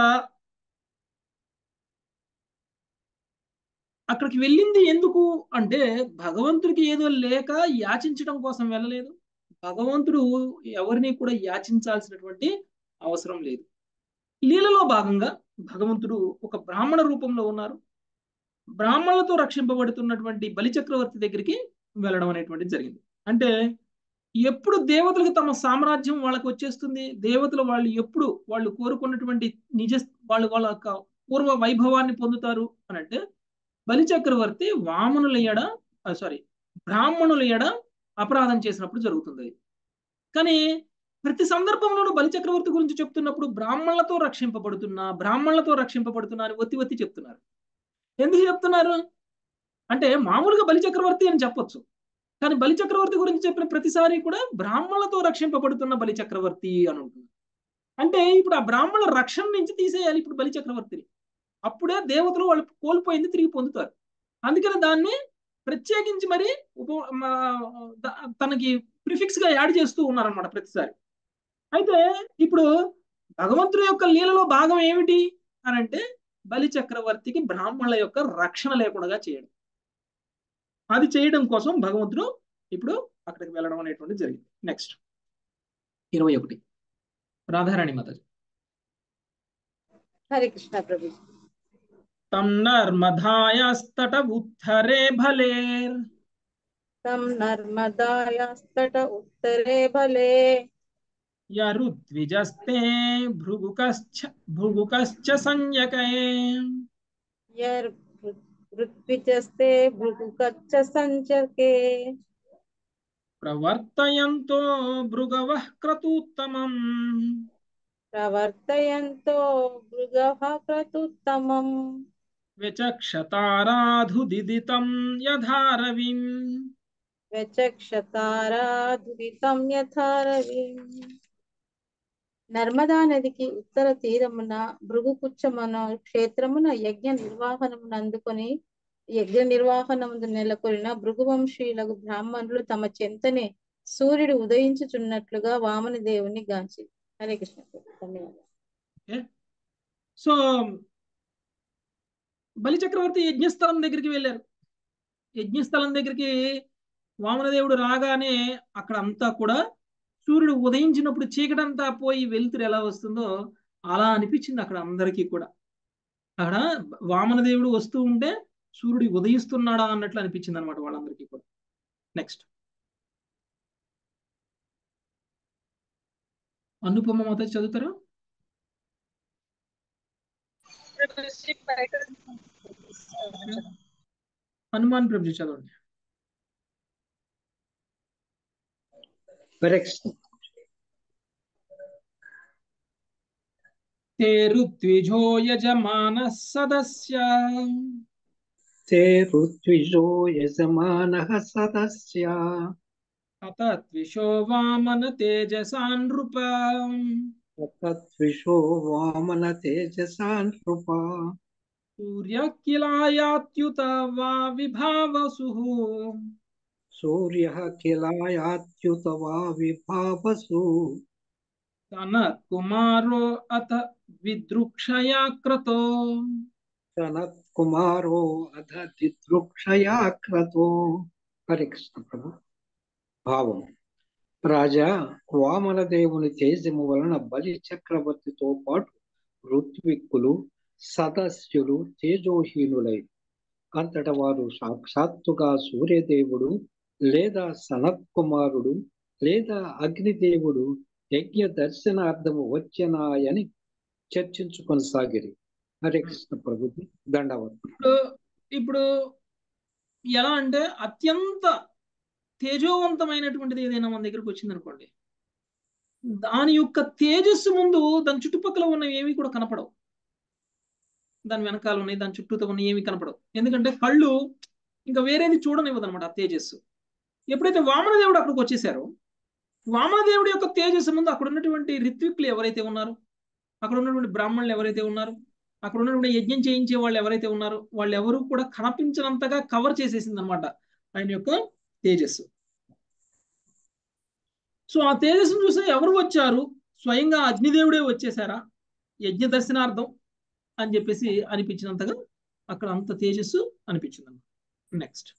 అక్కడికి వెళ్ళింది ఎందుకు అంటే భగవంతుడికి ఏదో లేక యాచించడం కోసం వెళ్ళలేదు. భగవంతుడు ఎవరిని కూడా యాచించాల్సినటువంటి అవసరం లేదు. లీలలో భాగంగా భగవంతుడు ఒక బ్రాహ్మణ రూపంలో ఉన్నారు. బ్రాహ్మణులతో రక్షింపబడుతున్నటువంటి బలిచక్రవర్తి దగ్గరికి వెళ్ళడం అనేటువంటిది జరిగింది. అంటే ఎప్పుడు దేవతలకు తమ సామ్రాజ్యం వాళ్ళకి వచ్చేస్తుంది, దేవతలు వాళ్ళు ఎప్పుడు వాళ్ళు కోరుకున్నటువంటి నిజ వాళ్ళు వాళ్ళ యొక్క పూర్వ వైభవాన్ని పొందుతారు అని అంటే బలిచక్రవర్తి వామనుల ఎడ సారీ బ్రాహ్మణుల ఎడ అపరాధం చేసినప్పుడు జరుగుతుంది. కానీ ప్రతి సందర్భంలోనూ బలిచక్రవర్తి గురించి చెప్తున్నప్పుడు బ్రాహ్మణులతో రక్షింపబడుతున్నా బ్రాహ్మణులతో రక్షింపబడుతున్నా అని ఒత్తి ఒత్తి చెప్తున్నారు. ఎందుకు చెప్తున్నారు అంటే మామూలుగా బలిచక్రవర్తి అని చెప్పొచ్చు, కానీ బలిచక్రవర్తి గురించి చెప్పిన ప్రతిసారి కూడా బ్రాహ్మణులతో రక్షింపబడుతున్న బలిచక్రవర్తి అని ఉంటుంది. అంటే ఇప్పుడు ఆ బ్రాహ్మణుల రక్షణ నుంచి తీసేయాలి ఇప్పుడు బలిచక్రవర్తిని. అప్పుడే దేవతలు వాళ్ళు కోల్పోయింది తిరిగి పొందుతారు. అందుకని దాన్ని ప్రత్యేకించి మరి ఉప తనకి ప్రిఫిక్స్ గా యాడ్ చేస్తూ ఉన్నారనమాట ప్రతిసారి. అయితే ఇప్పుడు భగవంతుడి యొక్క లీలలో భాగం ఏమిటి అని అంటే బలి చక్రవర్తికి బ్రాహ్మణుల యొక్క రక్షణ లేకుండా చేయడం. అది చేయడం కోసం భగవంతుడు ఇప్పుడు అక్కడికి వెళ్ళడం అనేటువంటి జరిగింది. నెక్స్ట్ ఇరవై ఒకటి రాధారాణి మాతాజీ. హరే కృష్ణ ప్రభు. తం నర్మదాయస్తట ఉత్తరే భలేర్ తం నర్మదాయస్తట ఉత్తరే భలే యరుద్విజస్తే భృగుకశ్చ భృగుకశ్చ సంయకే యరుద్విజస్తే భృగుకశ్చ సంయకే ప్రవర్తయంతో భృగవః క్రతూత్తమం ప్రవర్తయంతో మృగః క్రతుత్తమం వ్యచక్షతారాధుదిదితం యథారవిం వ్యచక్షతారాధురితం యథారవిం. నర్మదా నదికి ఉత్తర తీరమున భృగుపుచ్చమున క్షేత్రమున యజ్ఞ నిర్వహణమును అందుకొని యజ్ఞ నిర్వహణముందు నెలకొలిన భృగువంశీయులకు బ్రాహ్మణులు తమ చెంతనే సూర్యుడు ఉదయించుచున్నట్లుగా వామన దేవుని గాంచి. హరే కృష్ణ. ధన్యవాదాలు. సో బలి చక్రవర్తి యజ్ఞస్థలం దగ్గరికి వెళ్ళారు. యజ్ఞస్థలం దగ్గరికి వామనదేవుడు రాగానే అక్కడ అంతా కూడా సూర్యుడు ఉదయించినప్పుడు చీకటంతా పోయి వెలుతురు ఎలా వస్తుందో అలా అనిపించింది అక్కడ అందరికీ కూడా. అక్కడ వామనదేవుడు వస్తూ ఉంటే సూర్యుడు ఉదయిస్తున్నాడా అన్నట్లు అనిపించింది అనమాట వాళ్ళందరికీ కూడా. నెక్స్ట్ అనుపమ మాత చదువుతారా? హనుమాన్ ప్రభుజీ చదవండి. ते ऋत्विजो यजमानः सदस्य ते ऋत्विजो यजमानः सदस्य अतत्विशो वामन तेजसा नृप तत्विशो वामन तेजसा नृप सूर्य किलायात्युत वा विभावसुः सूर्यः किलायात्युत वा विभावसु सनत् कुमारो अथ विद्रुक्षया क्रतो सनत् कुमारो अथ विद्रुक्षया क्रतो. हरे कृष्ण ప్రభు. భావం: రాజా, వామన దేవుని తేజము వలన బలి చక్రవర్తితో పాటు ఋత్విక్కులు సదస్యులు తేజోహీనులై అంతట వారు సాక్షాత్తుగా సూర్యదేవుడు లేదా సనత్ కుమారుడు లేదా అగ్నిదేవుడు యజ్ఞ దర్శనార్థము వచ్చనాయని చర్చించుకొనసాగిరి. హరే కృష్ణ ప్రభుజీ. దండవత్. ఇప్పుడు ఇప్పుడు ఎలా అంటే అత్యంత తేజోవంతమైనటువంటిది ఏదైనా మన దగ్గరకు వచ్చింది అనుకోండి, దాని యొక్క తేజస్సు ముందు దాని చుట్టుపక్కల ఉన్నవి ఏవి కూడా కనపడవు. దాని వెనకాల ఉన్నాయి, దాని చుట్టూతో ఉన్నాయి ఏమి కనపడవు. ఎందుకంటే కళ్ళు ఇంకా వేరేది చూడనివ్వదు అనమాట ఆ తేజస్సు. ఎప్పుడైతే వామనదేవుడు అక్కడికి వచ్చేసారో, వామనదేవుడి యొక్క తేజస్సు ముందు అక్కడ ఉన్నటువంటి ఋత్విక్కులు ఎవరైతే ఉన్నారో, అక్కడ ఉన్నటువంటి బ్రాహ్మణులు ఎవరైతే ఉన్నారో, అక్కడ ఉన్నటువంటి యజ్ఞం చేయించే వాళ్ళు ఎవరైతే ఉన్నారో, వాళ్ళు ఎవరు కూడా కనిపించినంతగా కవర్ చేసేసింది అనమాట ఆయన యొక్క తేజస్సు. సో ఆ తేజస్సును చూసి ఎవరు వచ్చారు? స్వయంగా అగ్నిదేవుడే వచ్చేసారా యజ్ఞ దర్శనార్థం అని చెప్పేసి అనిపించినంతగా అక్కడ అంత తేజస్సు అనిపించింది అన్నమాట. నెక్స్ట్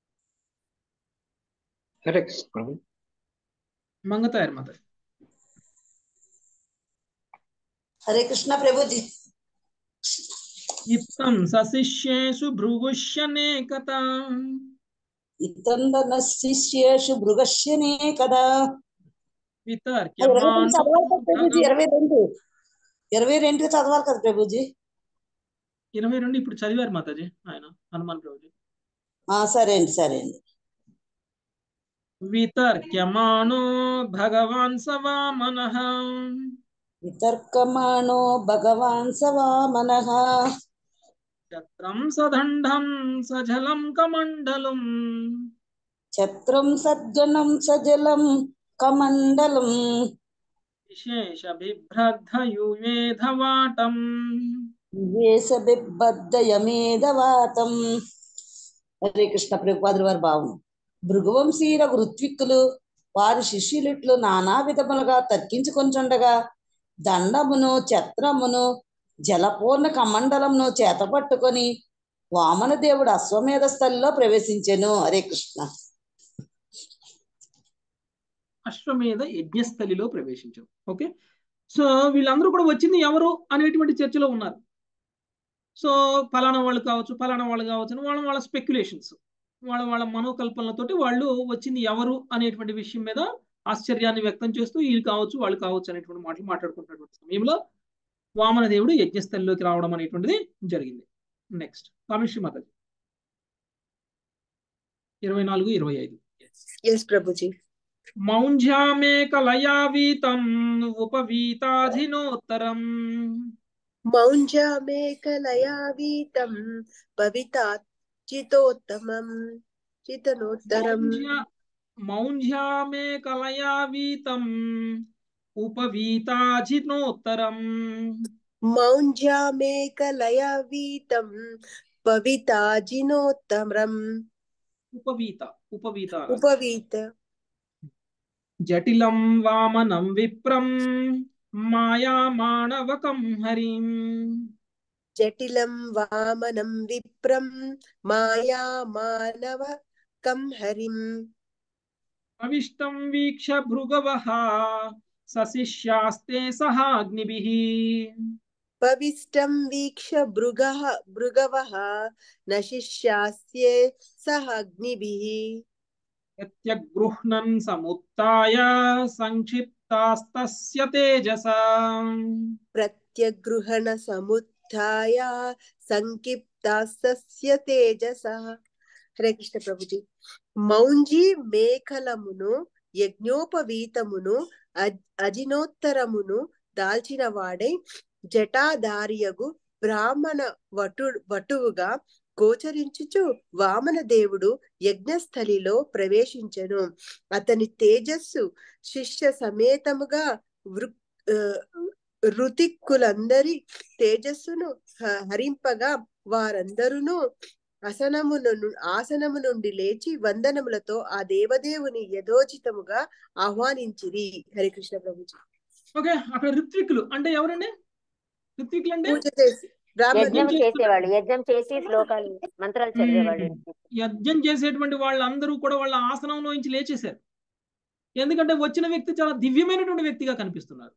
మంగతాయర్ మాత. హరే కృష్ణ ప్రభుజీ. ఇత్తం సశిష్యేషు భృగుష్యనేకత ఇతందన శిష్యేషు భృగశ్యనే కదా. వితర్క్యమానో ప్రభుజీ ఇరవై రెండు ఇరవై రెండు చదవాలి కదా ప్రభుజీ. ఇరవై రెండు ఇప్పుడు చదివారు మాతాజీ ఆయన హనుమాన్ ప్రభుజీ. సరే అండి సరే అండి. వితర్క్యమానో భగవాన్ స వామనః వితర్కమాణో భగవాన్ స వామనః ఛత్రం సదండం సజలం కమండలం ఛత్రం సద్గణం సజలం కమండలం విశేష బిభ్రద్ధయువేధవాటం విశేష బిభ్రద్ధయమేధవాటం. హరే కృష్ణ ప్రభుపాదుల వారి భావం: భృగువంశీయులకు ఋత్విక్కులు వారి శిష్యులిట్లు నానా విధములుగా తర్కించుకొంచుండగా దండమును ఛత్రమును జలపూర్ణ కమండలమును చేతపట్టుకొని వామన దేవుడు అశ్వమేధ స్థలిలో ప్రవేశించెను. హరే కృష్ణ. అశ్వమేధ యజ్ఞస్థలిలో ప్రవేశించారు. ఓకే, సో వీళ్ళందరూ కూడా వచ్చింది ఎవరు అనేటువంటి చర్చలో ఉన్నారు. సో ఫలానా వాళ్ళు కావచ్చు, ఫలానా వాళ్ళు కావచ్చు అని వాళ్ళ వాళ్ళ స్పెక్యులేషన్స్, వాళ్ళ వాళ్ళ మనోకల్పనలతోటి వాళ్ళు వచ్చింది ఎవరు అనేటువంటి విషయం మీద ఆశ్చర్యాన్ని వ్యక్తం చేస్తూ వీళ్ళు కావచ్చు వాళ్ళు కావచ్చు అనేటువంటి మాటలు మాట్లాడుకుంటున్నటువంటి సమయంలో వామన దేవుడు యజ్ఞస్థలిలోకి రావడం అనేటువంటిది జరిగింది. నెక్స్ట్ కామేశ్వరి మాతాజీ ఇరవై నాలుగు ఇరవై ఐదు. ఎస్ ప్రభుజీ. మౌంజ్యామే కలయావీతం ఉపవీతాధినోత్తరం. మౌంజామేకలయావీతం భవితా చితోత్తమం చితనోత్తరం. మౌంజ్యా మౌంజ్యామే కలయావీతం ఉపవీతాధినోత్తరం. మౌంజామేకలయావీతం భవితాజినోత్తరం. ఉపవీత ఉపవీత ఉపవీత. జటిలం వామనం విప్రం మాయామాణవకం హరిం. జటిలం వామనం విప్రం మాయా మానవకం హరిం. అవిష్టం వీక్ష భృగవః సశిష్యాస్తే సహాగ్నిభిః. పవిష్టం వీక్ష భృగః భృగవః నశిష్యాస్యే సహాగ్నిభిః. యత్యగృహ్ణన్ సముత్థాయ సంక్షిప్తాస్తస్య తేజసా. ప్రత్యగృహణ సముత్థాయ సంక్షిప్తాస్తస్య తేజసః. హరే కృష్ణ ప్రభుజీ. మౌంజీ మేఖలమును యజ్ఞోపవీతమును అజినోత్తరమును దాల్చిన వాడై జటాధారియగు బ్రాహ్మణ వటు వటువుగా గోచరించుచు వామన దేవుడు యజ్ఞస్థలిలో ప్రవేశించెను. అతని తేజస్సు శిష్య సమేతముగా వృ ఋతిక్కులందరి తేజస్సును హరింపగా వారందరూ అసనము ఆసనము నుండి లేచి వందనములతో ఆ దేవదేవుని యథోచితముగా ఆహ్వానించిరి. హరికృష్ణ ప్రభుజీ. ఓకే, అక్కడ ఋత్వికులు అంటే ఎవరండి? ఋత్వికులు అంటే పూజ చేసి యజ్ఞం చేసేవాళ్ళు, యజ్ఞం చేసి శ్లోకాలు మంత్రాలు చదివేవాళ్ళు. యజ్ఞం చేసేటువంటి వాళ్ళందరూ కూడా వాళ్ళ ఆసనంలో నుంచి లేచేశారు. ఎందుకంటే వచ్చిన వ్యక్తి చాలా దివ్యమైనటువంటి వ్యక్తిగా కనిపిస్తున్నారు.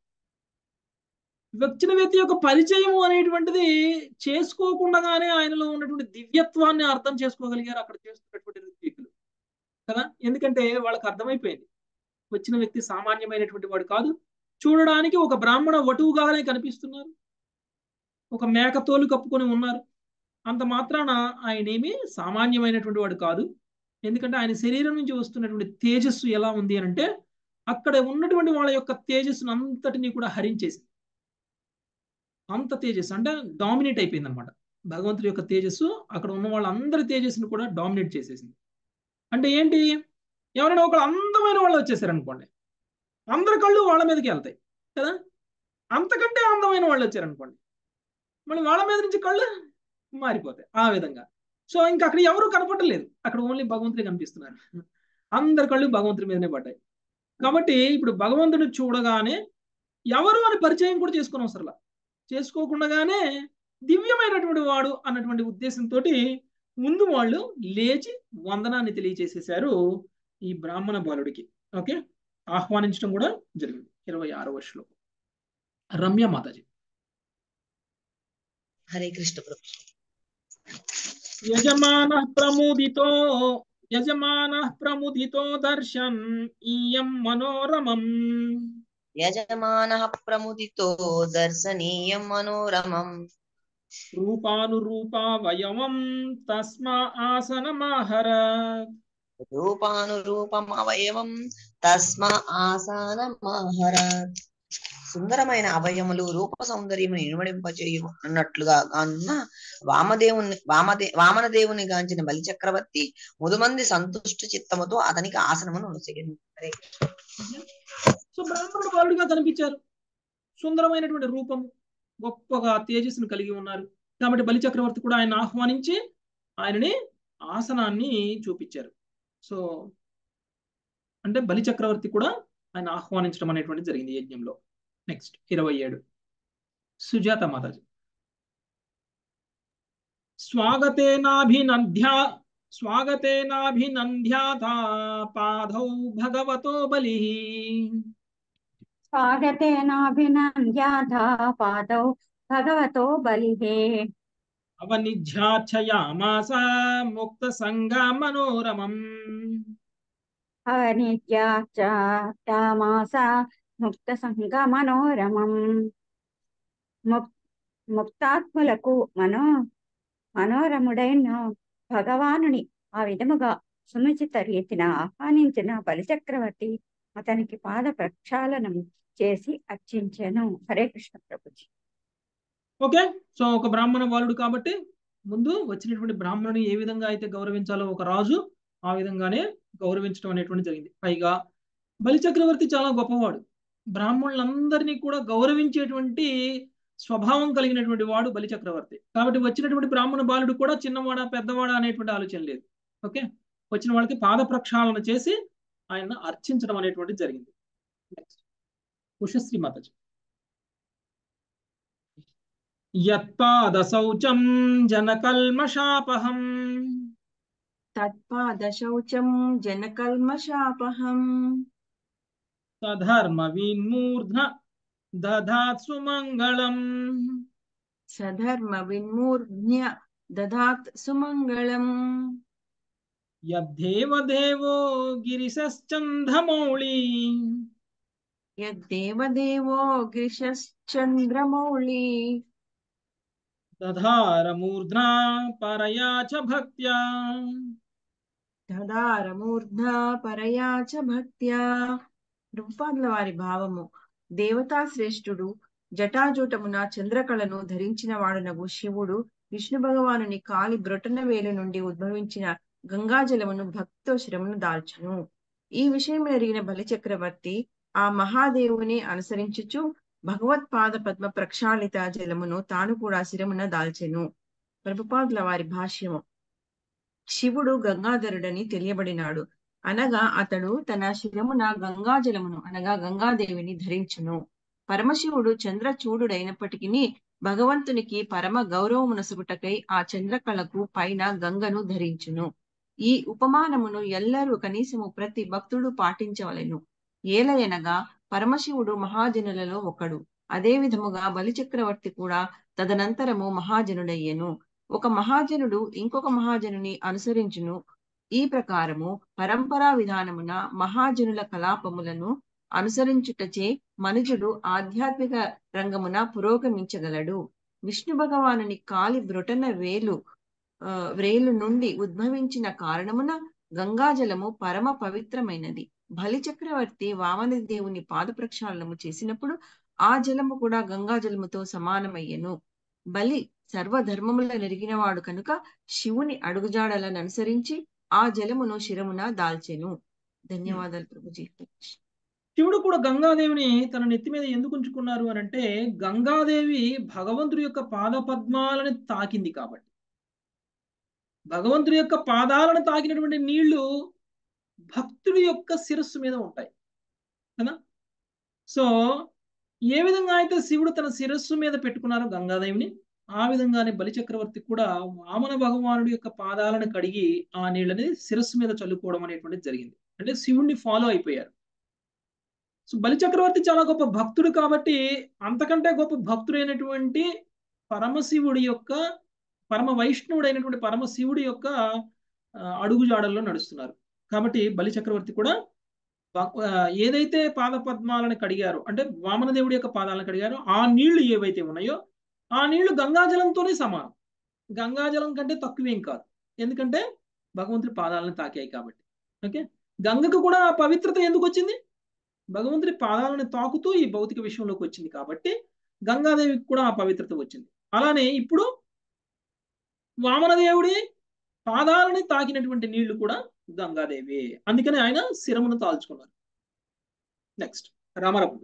వచ్చిన వ్యక్తి యొక్క పరిచయం అనేటువంటిది చేసుకోకుండానే ఆయనలో ఉన్నటువంటి దివ్యత్వాన్ని అర్థం చేసుకోగలిగారు అక్కడ చేస్తున్నటువంటి ఋత్వికులు కదా. ఎందుకంటే వాళ్ళకి అర్థమైపోయింది వచ్చిన వ్యక్తి సామాన్యమైనటువంటి వాడు కాదు. చూడడానికి ఒక బ్రాహ్మణ వటువుగానే కనిపిస్తున్నారు, ఒక మేక తోలు కప్పుకొని ఉన్నారు. అంత మాత్రాన ఆయన ఏమి సామాన్యమైనటువంటి వాడు కాదు. ఎందుకంటే ఆయన శరీరం నుంచి వస్తున్నటువంటి తేజస్సు ఎలా ఉంది అని అంటే అక్కడ ఉన్నటువంటి వాళ్ళ యొక్క తేజస్సును అంతటినీ కూడా హరించేసింది. అంత తేజస్సు అంటే డామినేట్ అయిపోయింది అనమాట. భగవంతుడి యొక్క తేజస్సు అక్కడ ఉన్న వాళ్ళందరి తేజస్సును కూడా డామినేట్ చేసేసింది. అంటే ఏంటి, ఎవరైనా ఒక అందమైన వాళ్ళు వచ్చేసారు అనుకోండి, అందరి కళ్ళు వాళ్ళ మీదకి వెళ్తాయి కదా. అంతకంటే అందమైన వాళ్ళు వచ్చారనుకోండి, మళ్ళీ వాళ్ళ మీద నుంచి కళ్ళు మారిపోతాయి ఆ విధంగా. సో ఇంకా అక్కడ ఎవరు కనపడలేదు, అక్కడ ఓన్లీ భగవంతుడే కనిపిస్తున్నారు. అందరి కళ్ళు భగవంతుడి మీదనే పడ్డాయి. కాబట్టి ఇప్పుడు భగవంతుడు చూడగానే ఎవరు అని పరిచయం కూడా చేసుకుని అవసరంలా, చేసుకోకుండానే దివ్యమైనటువంటి వాడు అన్నటువంటి ఉద్దేశంతో ముందు వాళ్ళు లేచి వందనాన్ని తెలియజేసేశారు ఈ బ్రాహ్మణ బాలుడికి. ఓకే, ఆహ్వానించడం కూడా జరిగింది. ఇరవై ఆరవ శ్లోకం. రమ్య మాతాజీ. హరే కృష్ణ ప్రభు. యజమాన ప్రముదితో యజమాన ప్రముదితో దర్శన్ ఇయం మనోరమం. యజమాన ప్రముదితో దర్శనీయం మనోరమం. రూపానురూపావయవం తస్మా ఆసనమాహరత్. రూపానురూపమవయవం తస్మా ఆసనమాహరత్. సుందరమైన అవయములు రూప సౌందర్యమును ఇనుమడింపచేయు అన్నట్లుగా కానున్న వామదేవుని వామదే వామన దేవుని గాంచిన బలి చక్రవర్తి ముదుమంది సంతుష్ట చిత్తముతో అతనికి ఆసనమును నొసగెను. సో బ్రాహ్మణుడు బాలుడిగా కనిపించారు, సుందరమైనటువంటి రూపము, గొప్పగా తేజస్సును కలిగి ఉన్నారు. కాబట్టి బలి చక్రవర్తి కూడా ఆయన ఆహ్వానించి ఆయనని ఆసనాన్ని చూపించారు. సో అంటే బలి చక్రవర్తి కూడా ఆయన ఆహ్వానించడం అనేటువంటి జరిగింది యజ్ఞంలో. నెక్స్ట్ ఇరవై ఏడు. సుజాత మాతాజీ. స్వాగతేనాభినంధ్యా స్వాగతేనాభినంధ్యాథా పాదౌ భగవతో బలి. స్వాగతేనాభినంద్యాథా పాదౌ భగవతో బలిః. అవనిధ్యార్చయామాస ముక్త సంగా మనోరమం. అవనిత్యాచామాస ముక్త సంగ మనోరమం. ముక్ ముక్తాత్ములకు మనో మనోరముడైన భగవానుని ఆ విధముగా సుముచిత రీతిన ఆహ్వానించిన బలిచక్రవర్తి అతనికి పాద ప్రక్షాళనం చేసి అర్చించెను. హరే కృష్ణ ప్రభుజీ. ఓకే, సో ఒక బ్రాహ్మణ బాలుడు కాబట్టి ముందు వచ్చినటువంటి బ్రాహ్మణుని ఏ విధంగా అయితే గౌరవించాలో ఒక రాజు ఆ విధంగానే గౌరవించడం అనేటువంటి జరిగింది. పైగా బలి చక్రవర్తి చాలా గొప్పవాడు, బ్రాహ్మణులందరినీ కూడా గౌరవించేటువంటి స్వభావం కలిగినటువంటి వాడు బలి చక్రవర్తి. కాబట్టి వచ్చినటువంటి బ్రాహ్మణ బాలుడు కూడా చిన్నవాడ పెద్దవాడ అనేటువంటి ఆలోచన లేదు. ఓకే, వచ్చిన వాళ్ళకి పాద ప్రక్షాళన చేసి ఆయన అర్చించడం అనేటువంటి జరిగింది. నెక్స్ట్ ఉషశ్రీ మాతాజీ. యత్పాద శౌచం జనకల్మషాపహం తత్పాద శౌచం జనకల్మషాపహం సధర్మ విన్మూర్ధ దధాత్ సుమంగళం సధర్మ విన్మూర్ధ్య దధాత్ సుమంగళం యద్దేవ దేవో గిరిశశ్చంద్రమౌళి యద్దేవదేవో గిరిశశ్చంద్రమౌళి దధార మూర్ధ్నా పరయా చ భక్త్యా దధార మూర్ధ్నా పరయా చ భక్త్యా. ప్రభుపాదుల వారి భావము, దేవతా శ్రేష్ఠుడు జటాజూటమున చంద్రకళను ధరించిన వాడునగు శివుడు విష్ణు భగవానుని కాలి బ్రొటన వేలు నుండి ఉద్భవించిన గంగాజలమును భక్తితో శిరమును దాల్చును. ఈ విషయం ఎరిగిన బలి చక్రవర్తి ఆ మహాదేవుని అనుసరించుచు భగవత్పాద పద్మ ప్రక్షాళిత జలమును తాను కూడా శిరమున దాల్చెను. ప్రభుపాదుల వారి భాష్యము, శివుడు గంగాధరుడని తెలియబడినాడు అనగా అతడు తన శిరమున గంగాజలమును అనగా గంగాదేవిని ధరించును. పరమశివుడు చంద్రచూడుడైనప్పటికీ భగవంతునికి పరమ గౌరవమునసుగుటకై ఆ చంద్రకళకు పైన గంగను ధరించును. ఈ ఉపమానమును ఎల్లరూ కనీసము ప్రతి భక్తుడు పాటించవలెను. ఏలయనగా పరమశివుడు మహాజనులలో ఒకడు. అదే విధముగా బలిచక్రవర్తి కూడా తదనంతరము మహాజనుడయ్యెను. ఒక మహాజనుడు ఇంకొక మహాజనుని అనుసరించును. ఈ ప్రకారము పరంపరా విధానమున మహాజనుల కలాపములను అనుసరించుటచే మనుజుడు ఆధ్యాత్మిక రంగమున పురోగమించగలడు. విష్ణు భగవానుని కాలి బ్రొటన వేలు ఆ వ్రేలు నుండి ఉద్భవించిన కారణమున గంగాజలము పరమ పవిత్రమైనది. బలి చక్రవర్తి వామన దేవుని పాద ప్రక్షాళనము చేసినప్పుడు ఆ జలము కూడా గంగా జలముతో సమానమయ్యెను. బలి సర్వధర్మముల నెరిగినవాడు కనుక శివుని అడుగుజాడలను అనుసరించి ఆ జలమును శిరమున దాల్చెను. ధన్యవాదాలు ప్రభుజీ. శివుడు కూడా గంగాదేవిని తన నెత్తి మీద ఎందుకు ఉంచుకున్నారు అని అంటే, గంగాదేవి భగవంతుడి యొక్క పాద పద్మాలని తాకింది కాబట్టి. భగవంతుడి యొక్క పాదాలను తాకినటువంటి నీళ్లు భక్తుడి యొక్క శిరస్సు మీద ఉంటాయి కదా. సో ఏ విధంగా అయితే శివుడు తన శిరస్సు మీద పెట్టుకున్నారో గంగాదేవిని, ఆ విధంగానే బలిచక్రవర్తి కూడా వామన భగవానుడి యొక్క పాదాలను కడిగి ఆ నీళ్ళని శిరస్సు మీద చల్లుకోవడం అనేటువంటిది జరిగింది. అంటే శివుణ్ణి ఫాలో అయిపోయారు. సో బలిచక్రవర్తి చాలా గొప్ప భక్తుడు కాబట్టి అంతకంటే గొప్ప భక్తుడైనటువంటి పరమశివుడి యొక్క పరమ వైష్ణవుడైనటువంటి పరమశివుడి యొక్క అడుగుజాడల్లో నడుస్తున్నారు. కాబట్టి బలిచక్రవర్తి కూడా ఏదైతే పాద పద్మాలను కడిగారో, అంటే వామనదేవుడి యొక్క పాదాలను కడిగారో ఆ నీళ్లు ఏవైతే ఉన్నాయో ఆ నీళ్లు గంగాజలంతోనే సమానం. గంగాజలం కంటే తక్కువేం కాదు, ఎందుకంటే భగవంతుడి పాదాలను తాకాయి కాబట్టి. ఓకే, గంగకు కూడా ఆ పవిత్రత ఎందుకు వచ్చింది? భగవంతుడి పాదాలను తాకుతూ ఈ భౌతిక విషయంలోకి వచ్చింది కాబట్టి గంగాదేవికి కూడా ఆ పవిత్రత వచ్చింది. అలానే ఇప్పుడు వామనదేవుడి పాదాలని తాకినటువంటి నీళ్లు కూడా గంగాదేవి, అందుకని ఆయన శిరమును తాల్చుకున్నారు. నెక్స్ట్ రామారావు.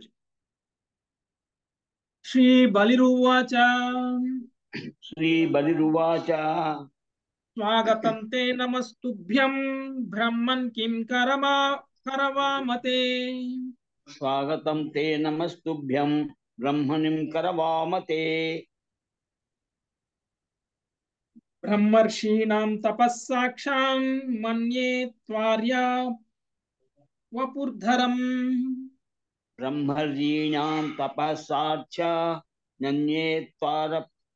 శ్రీ బలిరువాచ శ్రీ బలిరువాచ స్వాగతం తే నమస్తుభ్యం బ్రహ్మన్ కిం కరమా కరవామతే. స్వాగతం తే నమస్తుభ్యం బ్రహ్మణిం కరవామతే. బ్రహ్మర్షీణాం తపస్సాక్షాం మన్యే త్వార్యా వపుర్ధరం. బ్రహ్మర్షీణాం తపస్సాక్ష నన్యే త్వార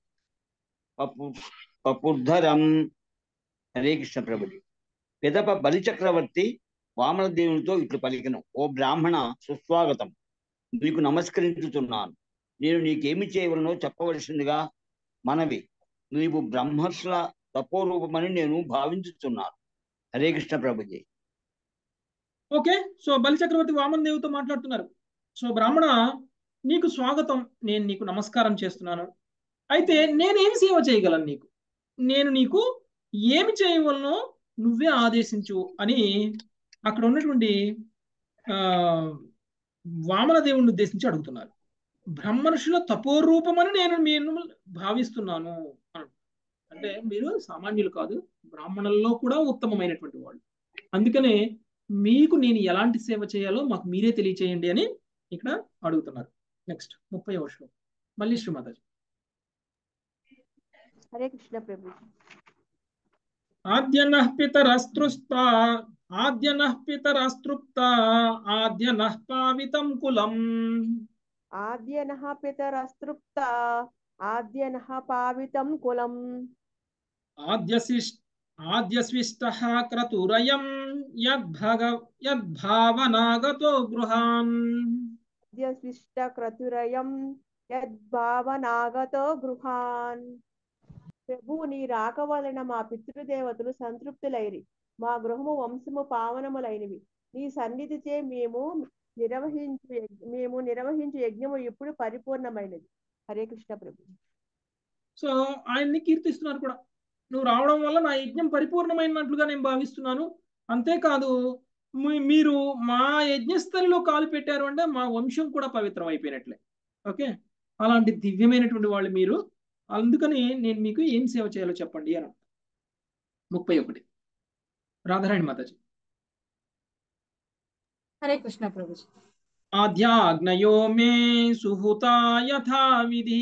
వపుర్ధరం. హరే కృష్ణ ప్రభుజీ. పిదప బలిచక్రవర్తి వామన దేవునితో ఇట్లు పలికెను, ఓ బ్రాహ్మణ సుస్వాగతం, నీకు నమస్కరించుతున్నాను. నేను నీకేమి చేయవలనో చెప్పవలసిందిగా మనవి. నీవు బ్రహ్మర్షుల తపోరూపమని నేను భావించుతున్నాను. హరే కృష్ణ ప్రభుజీ. ఓకే, సో బలి చక్రవర్తి వామన దేవుతో మాట్లాడుతున్నారు. సో బ్రాహ్మణ, నీకు స్వాగతం, నేను నీకు నమస్కారం చేస్తున్నాను. అయితే నేనేమి సేవ చేయగలను నీకు, నేను నీకు ఏమి చేయవలనో నువ్వే ఆదేశించు అని అక్కడ ఉన్నటువంటి ఆ వామన దేవుణ్ణి ఉద్దేశించి అడుగుతున్నారు. బ్రహ్మర్షుల తపోరూపమని నేను నేను భావిస్తున్నాను. అంటే మీరు సామాన్యులు కాదు, బ్రాహ్మణుల్లో కూడా ఉత్తమమైనటువంటి వాళ్ళు. అందుకనే మీకు నేను ఎలాంటి సేవ చేయాలో మాకు మీరే తెలియచేయండి అని ఇక్కడ అడుగుతున్నారు. నెక్స్ట్ ముప్పై శ్లోకం మళ్ళీ శ్రీమాతాజీ. హరే కృష్ణ ప్రభు. ఆద్యనః పితరస్తృప్తా ఆద్యనః పితరస్తృప్తా ఆద్యనః పావితం కులం. ఆద్యనః పితరస్తృప్తా ఆద్యనః పావితం కులం. ఆద్యశిష్ట ఆద్యస్విష్టః క్రతురయం యద్భగ యద్భావనాగతో గృహాన్. ఆద్యస్విష్ట క్రతురయం యద్భావనాగతో గృహాన్. ప్రభు, నీ రాక వలన మా పితృదేవతలు సంతృప్తులైరి, మా గృహము వంశము పావనములైనవి. నీ సన్నిధిచే మేము నిర్వహించు మేము నిర్వహించు యజ్ఞము ఇప్పుడు పరిపూర్ణమైనది. హరే కృష్ణ ప్రభు. సో ఆయన్ని కీర్తిస్తున్నారు కూడా. నువ్వు రావడం వల్ల నా యజ్ఞం పరిపూర్ణమైనట్లుగా నేను భావిస్తున్నాను. అంతేకాదు, మీరు మా యజ్ఞస్థలిలో కాలు పెట్టారు అంటే మా వంశం కూడా పవిత్రం అయిపోయినట్లే. ఓకే, అలాంటి దివ్యమైనటువంటి వాళ్ళు మీరు. అందుకని నేను మీకు ఏం సేవ చేయాలో చెప్పండి అని. ముప్పై ఒకటి రాధారాణి మాతాజీ. హరే కృష్ణ ప్రభు. ఆధ్యాగ్నయో మే సుహృతా యథా విధి.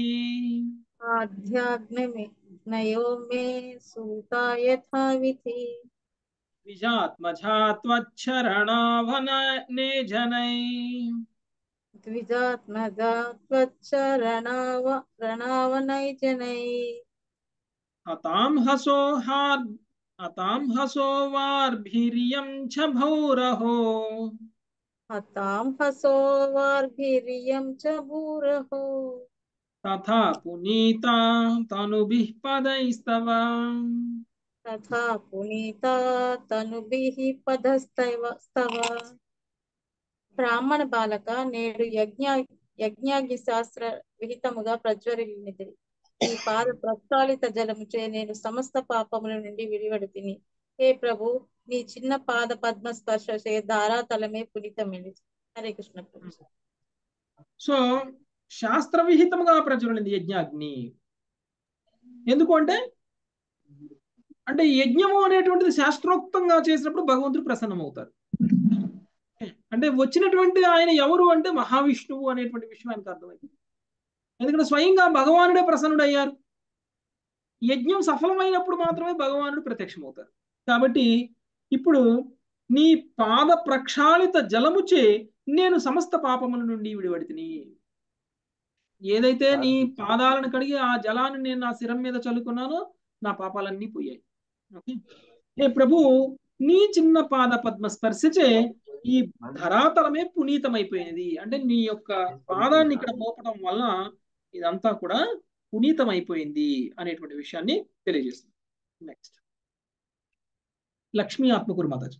ఆధ్యాగ్నయో మే సుహృతా యథా విధి. ద్విజాత్మజా త్వచ్చరణావనే జనై. ద్విజాత్మజా త్వచ్చరణావ రణావనై జనై. అతాం హసో హార్ అతాం హసో వార్భిర్యం చ భౌరహో. హతాం హసో వార్భిర్యం చ భూరహో. తథా పునీతా తనుభిః పదైస్తవ. తథా పునీతా తనుభిః పదస్తవ స్తవ. బ్రాహ్మణ బాలక, నేడు యజ్ఞ యజ్ఞాగ్ని శాస్త్ర విహితముగా ప్రజ్వరిల్లినది. ఈ పాద ప్రక్షాళిత జలముచే నేను సమస్త పాపముల నుండి విడివడితిని. హే ప్రభు, నీ చిన్న పాద పద్మ స్పర్శ చే ధారాతలమే పునీతమైనది. హరే కృష్ణ ప్రభు. సో శాస్త్ర విహితముగా ప్రజ్వలింది యజ్ఞాగ్ని. ఎందుకు అంటే అంటే యజ్ఞము అనేటువంటిది శాస్త్రోక్తంగా చేసినప్పుడు భగవంతుడు ప్రసన్నమవుతారు. అంటే వచ్చినటువంటి ఆయన ఎవరు అంటే మహావిష్ణువు అనేటువంటి విషయం ఆయనకు అర్థమైంది. ఎందుకంటే స్వయంగా భగవానుడే ప్రసన్నుడు అయ్యారు. యజ్ఞం సఫలమైనప్పుడు మాత్రమే భగవానుడు ప్రత్యక్షమవుతారు. కాబట్టి ఇప్పుడు నీ పాద ప్రక్షాళిత జలముచే నేను సమస్త పాపముల నుండి విడివడితిని. ఏదైతే నీ పాదాలను కడిగి ఆ జలాన్ని నేను నా శిరం మీద చల్లుకున్నానో నా పాపాలన్నీ పోయాయి. ఓకే, ఏ ప్రభు, నీ చిన్న పాద పద్మ స్పర్శచే ఈ ధరాతలమే పునీతమైపోయినది. అంటే నీ యొక్క పాదాన్ని ఇక్కడ మోపడం వల్ల ఇదంతా కూడా పునీతమైపోయింది అనేటువంటి విషయాన్ని తెలియజేస్తుంది. నెక్స్ట్ లక్ష్మీ ఆత్మకూరు మాతాజీ.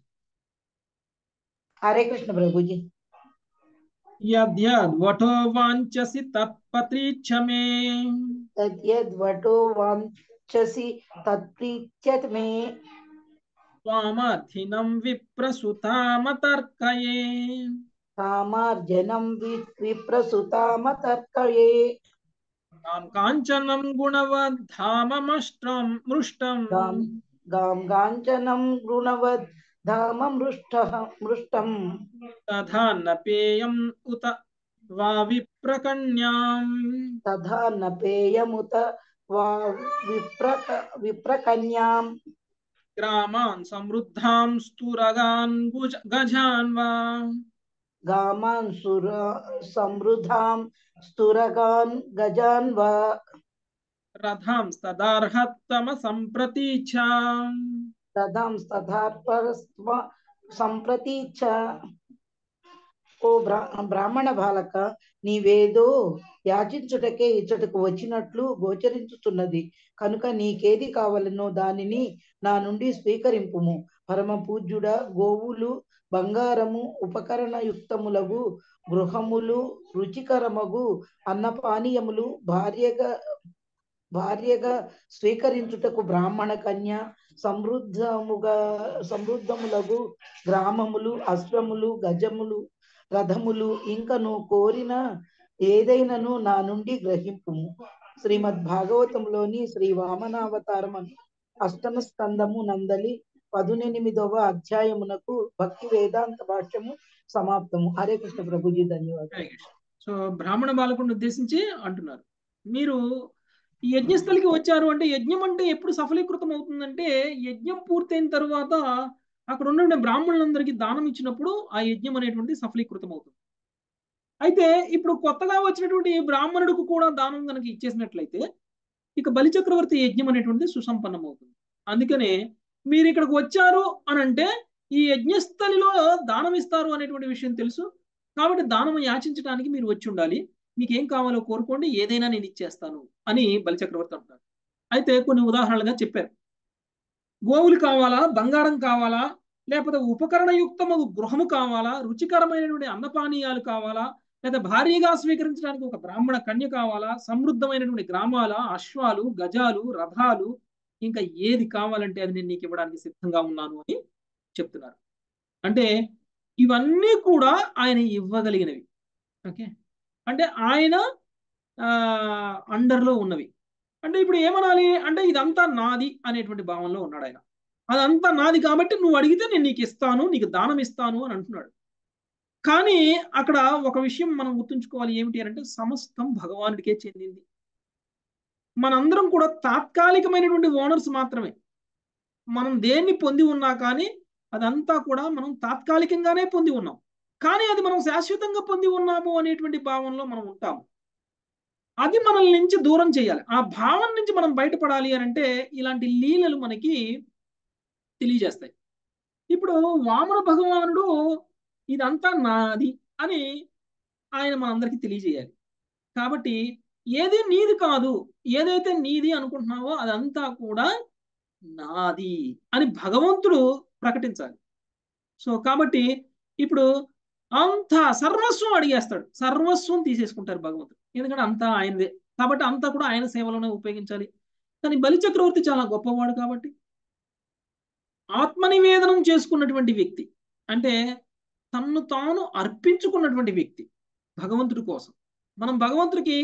హరే కృష్ణ ప్రభుజీ. యద్యద్వటో వాంఛసి తత్పత్రీచ్ఛ మే. తద్యద్వటో వాంఛసి తత్ప్రీచ్యత్ మే. త్వామర్థినం విప్రసుతామతర్కయే. కామార్జనం విప్రసుతామతర్కయే. గాం కాంచనం గుణవద్ధామమష్టం మృష్టం. గాం కాంచనం గుణవద్ ధామమృష్టః మృష్టం. తథా న పేయం ఉత వా విప్రకన్యాం. తథా న పేయముత వా విప్రక విప్రకన్యాం. గ్రామాన్ సమృద్ధాం స్తురగాన్ గజాన్ వా. గామాన్ సుర సమృద్ధాం స్తురగాన్ గజాన్ వా. రథాం తదార్హత్తమ సంప్రతీచ్ఛ. రథాం తదార్హత్వ సంప్రతీచ్ఛ. ఓ బ్రా బ్రాహ్మణ బాలక, నీవేదో యాచించుటకే ఇచ్చటకు వచ్చినట్లు గోచరించుతున్నది కనుక నీకేది కావాలనో దానిని నా నుండి స్వీకరింపుము. పరమ పూజ్యుడ గోవులు బంగారము ఉపకరణ యుక్తములగు గృహములు రుచికరమగు అన్నపానీయములు భార్యగా భార్యగా స్వీకరించుటకు బ్రాహ్మణ కన్య సమృద్ధముగా సమృద్ధములగు గ్రామములు అశ్వములు గజములు రథములు ఇంకను కోరిన ఏదైనను నా నుండి గ్రహింపుము. శ్రీమద్ భాగవతంలోని శ్రీ వామనావతారం అష్టమ స్కందము నందలి పదునెనిమిదవ అధ్యాయమునకు భక్తి వేదాంత భాష్యము సమాప్తము. హరే కృష్ణ ప్రభుజీ, ధన్యవాదాలు. సో బ్రాహ్మణ బాలకుడిని ఉద్దేశించి అంటున్నారు, మీరు ఈ యజ్ఞస్థలికి వచ్చారు అంటే యజ్ఞం అంటే ఎప్పుడు సఫలీకృతం అవుతుందంటే యజ్ఞం పూర్తయిన తర్వాత అక్కడ ఉన్న బ్రాహ్మణులందరికీ దానం ఇచ్చినప్పుడు ఆ యజ్ఞం అనేటువంటి సఫలీకృతం అవుతుంది. అయితే ఇప్పుడు కొత్తగా వచ్చినటువంటి బ్రాహ్మణుడికి కూడా దానం కనుక ఇచ్చేసినట్లయితే ఇక బలిచక్రవర్తి యజ్ఞం అనేటువంటిది సుసంపన్నం అవుతుంది. అందుకనే మీరు ఇక్కడికి వచ్చారు అని అంటే ఈ యజ్ఞస్థలిలో దానం ఇస్తారు అనేటువంటి విషయం తెలుసు కాబట్టి దానం యాచించడానికి మీరు వచ్చి ఉండాలి. మీకు ఏం కావాలో కోరుకోండి, ఏదైనా నేను ఇచ్చేస్తాను అని బలిచక్రవర్తి అంటారు. అయితే కొన్ని ఉదాహరణలుగా చెప్పారు. గోవులు కావాలా, బంగారం కావాలా, లేకపోతే ఉపకరణయుక్తము గృహము కావాలా, రుచికరమైనటువంటి అన్నపానీయాలు కావాలా, లేదా భారీగా స్వీకరించడానికి ఒక బ్రాహ్మణ కన్య కావాలా, సమృద్ధమైనటువంటి గ్రామాల అశ్వాలు గజాలు రథాలు, ఇంకా ఏది కావాలంటే అది నేను నీకు ఇవ్వడానికి సిద్ధంగా ఉన్నాను అని చెప్తున్నారు. అంటే ఇవన్నీ కూడా ఆయన ఇవ్వగలిగినవి. ఓకే, అంటే ఆయన ఆ అండర్లో ఉన్నవి. అంటే ఇప్పుడు ఏమనాలి అంటే ఇదంతా నాది అనేటువంటి భావంలో ఉన్నాడు ఆయన. అదంతా నాది కాబట్టి నువ్వు అడిగితే నేను నీకు ఇస్తాను, నీకు దానం ఇస్తాను అని అంటున్నాడు. కానీ అక్కడ ఒక విషయం మనం గుర్తుంచుకోవాలి, ఏమిటి అంటే సమస్తం భగవానుడికే చెందింది. మనందరం కూడా తాత్కాలికమైనటువంటి ఓనర్స్ మాత్రమే. మనం దేన్ని పొంది ఉన్నా కానీ అదంతా కూడా మనం తాత్కాలికంగానే పొంది ఉన్నాం, కానీ అది మనం శాశ్వతంగా పొంది ఉన్నాము అనేటువంటి భావంలో మనం ఉంటాము. అది మనల్ని నుంచి దూరం చేయాలి. ఆ భావం నుంచి మనం బయటపడాలి అని అంటే ఇలాంటి లీలలు మనకి తెలియజేస్తాయి. ఇప్పుడు వామన భగవానుడు ఇదంతా నాది అని ఆయన మనందరికీ తెలియజేయాలి. కాబట్టి ఏది నీది కాదు, ఏదైతే నీది అనుకుంటున్నావో అదంతా కూడా నాది అని భగవంతుడు ప్రకటించాలి. సో కాబట్టి ఇప్పుడు అంత సర్వస్వం అడిగేస్తాడు, సర్వస్వం తీసేసుకుంటారు భగవంతుడు, ఎందుకంటే అంతా ఆయనదే కాబట్టి అంతా కూడా ఆయన సేవలోనే ఉపయోగించాలి. కానీ బలిచక్రవర్తి చాలా గొప్పవాడు కాబట్టి ఆత్మనివేదనం చేసుకున్నటువంటి వ్యక్తి, అంటే తన్ను తాను అర్పించుకున్నటువంటి వ్యక్తి భగవంతుడి కోసం. మనం భగవంతుడికి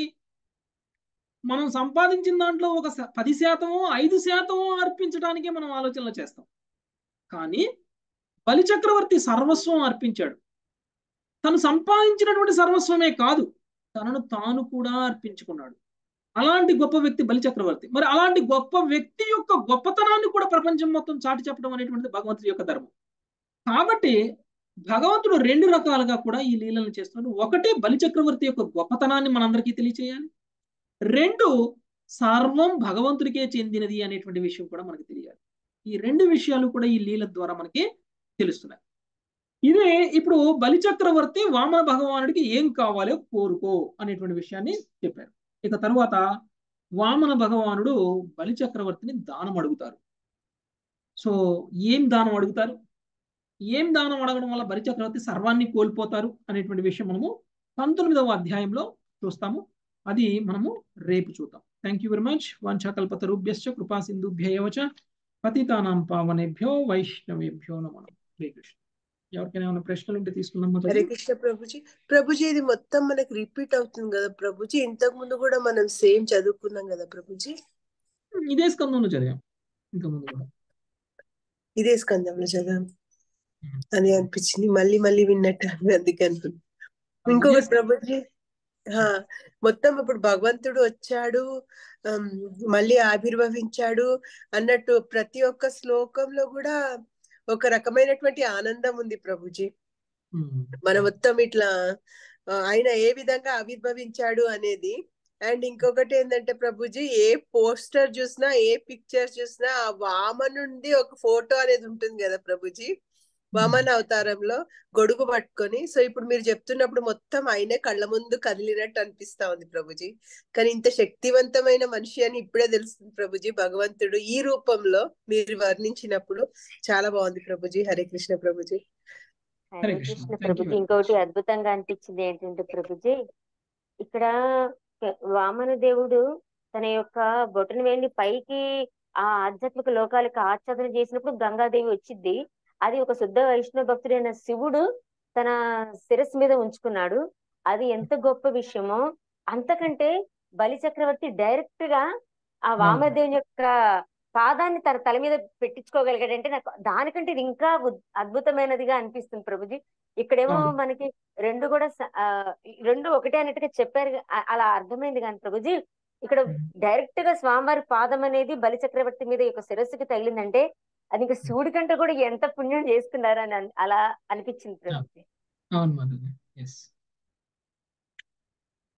మనం సంపాదించిన దాంట్లో ఒక పది శాతమో ఐదు శాతమో అర్పించడానికే మనం ఆలోచనలు చేస్తాం. కానీ బలిచక్రవర్తి సర్వస్వం అర్పించాడు. తను సంపాదించినటువంటి సర్వస్వమే కాదు, తనను తాను కూడా అర్పించుకున్నాడు. అలాంటి గొప్ప వ్యక్తి బలిచక్రవర్తి. మరి అలాంటి గొప్ప వ్యక్తి యొక్క గొప్పతనాన్ని కూడా ప్రపంచం మొత్తం చాటి చెప్పడం అనేటువంటిది భగవంతుడి యొక్క ధర్మం. కాబట్టి భగవంతుడు రెండు రకాలుగా కూడా ఈ లీలలను చేస్తున్నాడు. ఒకటి, బలిచక్రవర్తి యొక్క గొప్పతనాన్ని మనందరికీ తెలియచేయాలి. రెండు, సర్వం భగవంతుడికే చెందినది అనేటువంటి విషయం కూడా మనకి తెలియాలి. ఈ రెండు విషయాలు కూడా ఈ లీల ద్వారా మనకి తెలుస్తున్నాయి. ఇదే ఇప్పుడు బలిచక్రవర్తి వామన భగవానుడికి ఏం కావాలో కోరుకో అనేటువంటి విషయాన్ని చెప్పారు. ఇక తరువాత వామన భగవానుడు బలిచక్రవర్తిని దానం అడుగుతారు. సో ఏం దానం అడుగుతారు, ఏం దానం అడగడం వల్ల బలిచక్రవర్తి సర్వాన్ని కోల్పోతారు అనేటువంటి విషయం మనము పంతొమ్మిదవ అధ్యాయంలో చూస్తాము. అది మనము రేపు చూద్దాం. Thank you very much. వాంఛాకల్పతరుభ్యశ్చ కృపా సింధుభ్యైవ చ పతితానాం పావనేభ్యో వైష్ణవేభ్యో నమః. హరే కృష్ణ. ఎవరికైనా ఏమైనా ప్రశ్నలు ఉంటే తీసుకుందాం. హరే కృష్ణ ప్రభుజీ. ప్రభుజీ ఇది మొత్తం మనకి రిపీట్ అవుతుంది కదా ప్రభుజీ? ఇంతకు ముందు కూడా మనం సేమ్ చదువుకున్నాం కదా ప్రభుజీ? ఇదే స్కందంలో చదివాం, ఇంత ముందు కూడా ఇదే స్కందంలో చదివాం అని అనిపించింది. మళ్ళీ మళ్ళీ విన్నట్టు అందుకని. ఇంకొకటి ప్రభుజీ, మొత్తం ఇప్పుడు భగవంతుడు వచ్చాడు, మళ్ళీ ఆవిర్భవించాడు అన్నట్టు ప్రతి ఒక్క శ్లోకంలో కూడా ఒక రకమైనటువంటి ఆనందం ఉంది ప్రభుజీ. మన మొత్తం ఇట్లా ఆయన ఏ విధంగా ఆవిర్భవించాడు అనేది. అండ్ ఇంకొకటి ఏంటంటే ప్రభుజీ, ఏ పోస్టర్ చూసినా ఏ పిక్చర్ చూసినా ఆ వామనుండి ఒక ఫోటో అనేది ఉంటుంది కదా ప్రభుజీ. వామన అవతారంలో గొడుగు పట్టుకొని. సో ఇప్పుడు మీరు చెప్తున్నప్పుడు మొత్తం ఆయనే కళ్ళ ముందు కదిలినట్టు అనిపిస్తా ఉంది ప్రభుజీ. కానీ ఇంత శక్తివంతమైన మనిషి అని ఇప్పుడే తెలుస్తుంది ప్రభుజీ. భగవంతుడు ఈ రూపంలో మీరు వర్ణించినప్పుడు చాలా బాగుంది ప్రభుజీ. హరే కృష్ణ ప్రభుజీ. హరే కృష్ణ ప్రభుజీ. ఇంకొకటి అద్భుతంగా అనిపించింది ఏంటంటే ప్రభుజీ, ఇక్కడ వామన దేవుడు తన యొక్క బొటన వేలిని పైకి ఆ ఆధ్యాత్మిక లోకాలకు ఆచ్ఛాదన చేసినప్పుడు గంగాదేవి వచ్చింది. అది ఒక శుద్ధ వైష్ణవ భక్తుడైన శివుడు తన శిరస్సు మీద ఉంచుకున్నాడు. అది ఎంత గొప్ప విషయమో. అంతకంటే బలి చక్రవర్తి డైరెక్ట్ గా ఆ వామదేవుని యొక్క పాదాన్ని తన తల మీద పెట్టించుకోగలిగాడంటే నాకు దానికంటే ఇది ఇంకా అద్భుతమైనదిగా అనిపిస్తుంది ప్రభుజీ. ఇక్కడేమో మనకి రెండు కూడా రెండు ఒకటే అన్నట్టుగా చెప్పారు, అలా అర్థమైంది కానీ ప్రభుజీ ఇక్కడ డైరెక్ట్ గా స్వామివారి పాదం అనేది బలి చక్రవర్తి మీద యొక్క శిరస్సుకి తగిలిందంటే అది ఇంకా శివుడి కంటే కూడా ఎంత పుణ్యం చేసుకున్నారని అలా అనిపించింది ప్రభుజీ. అవును.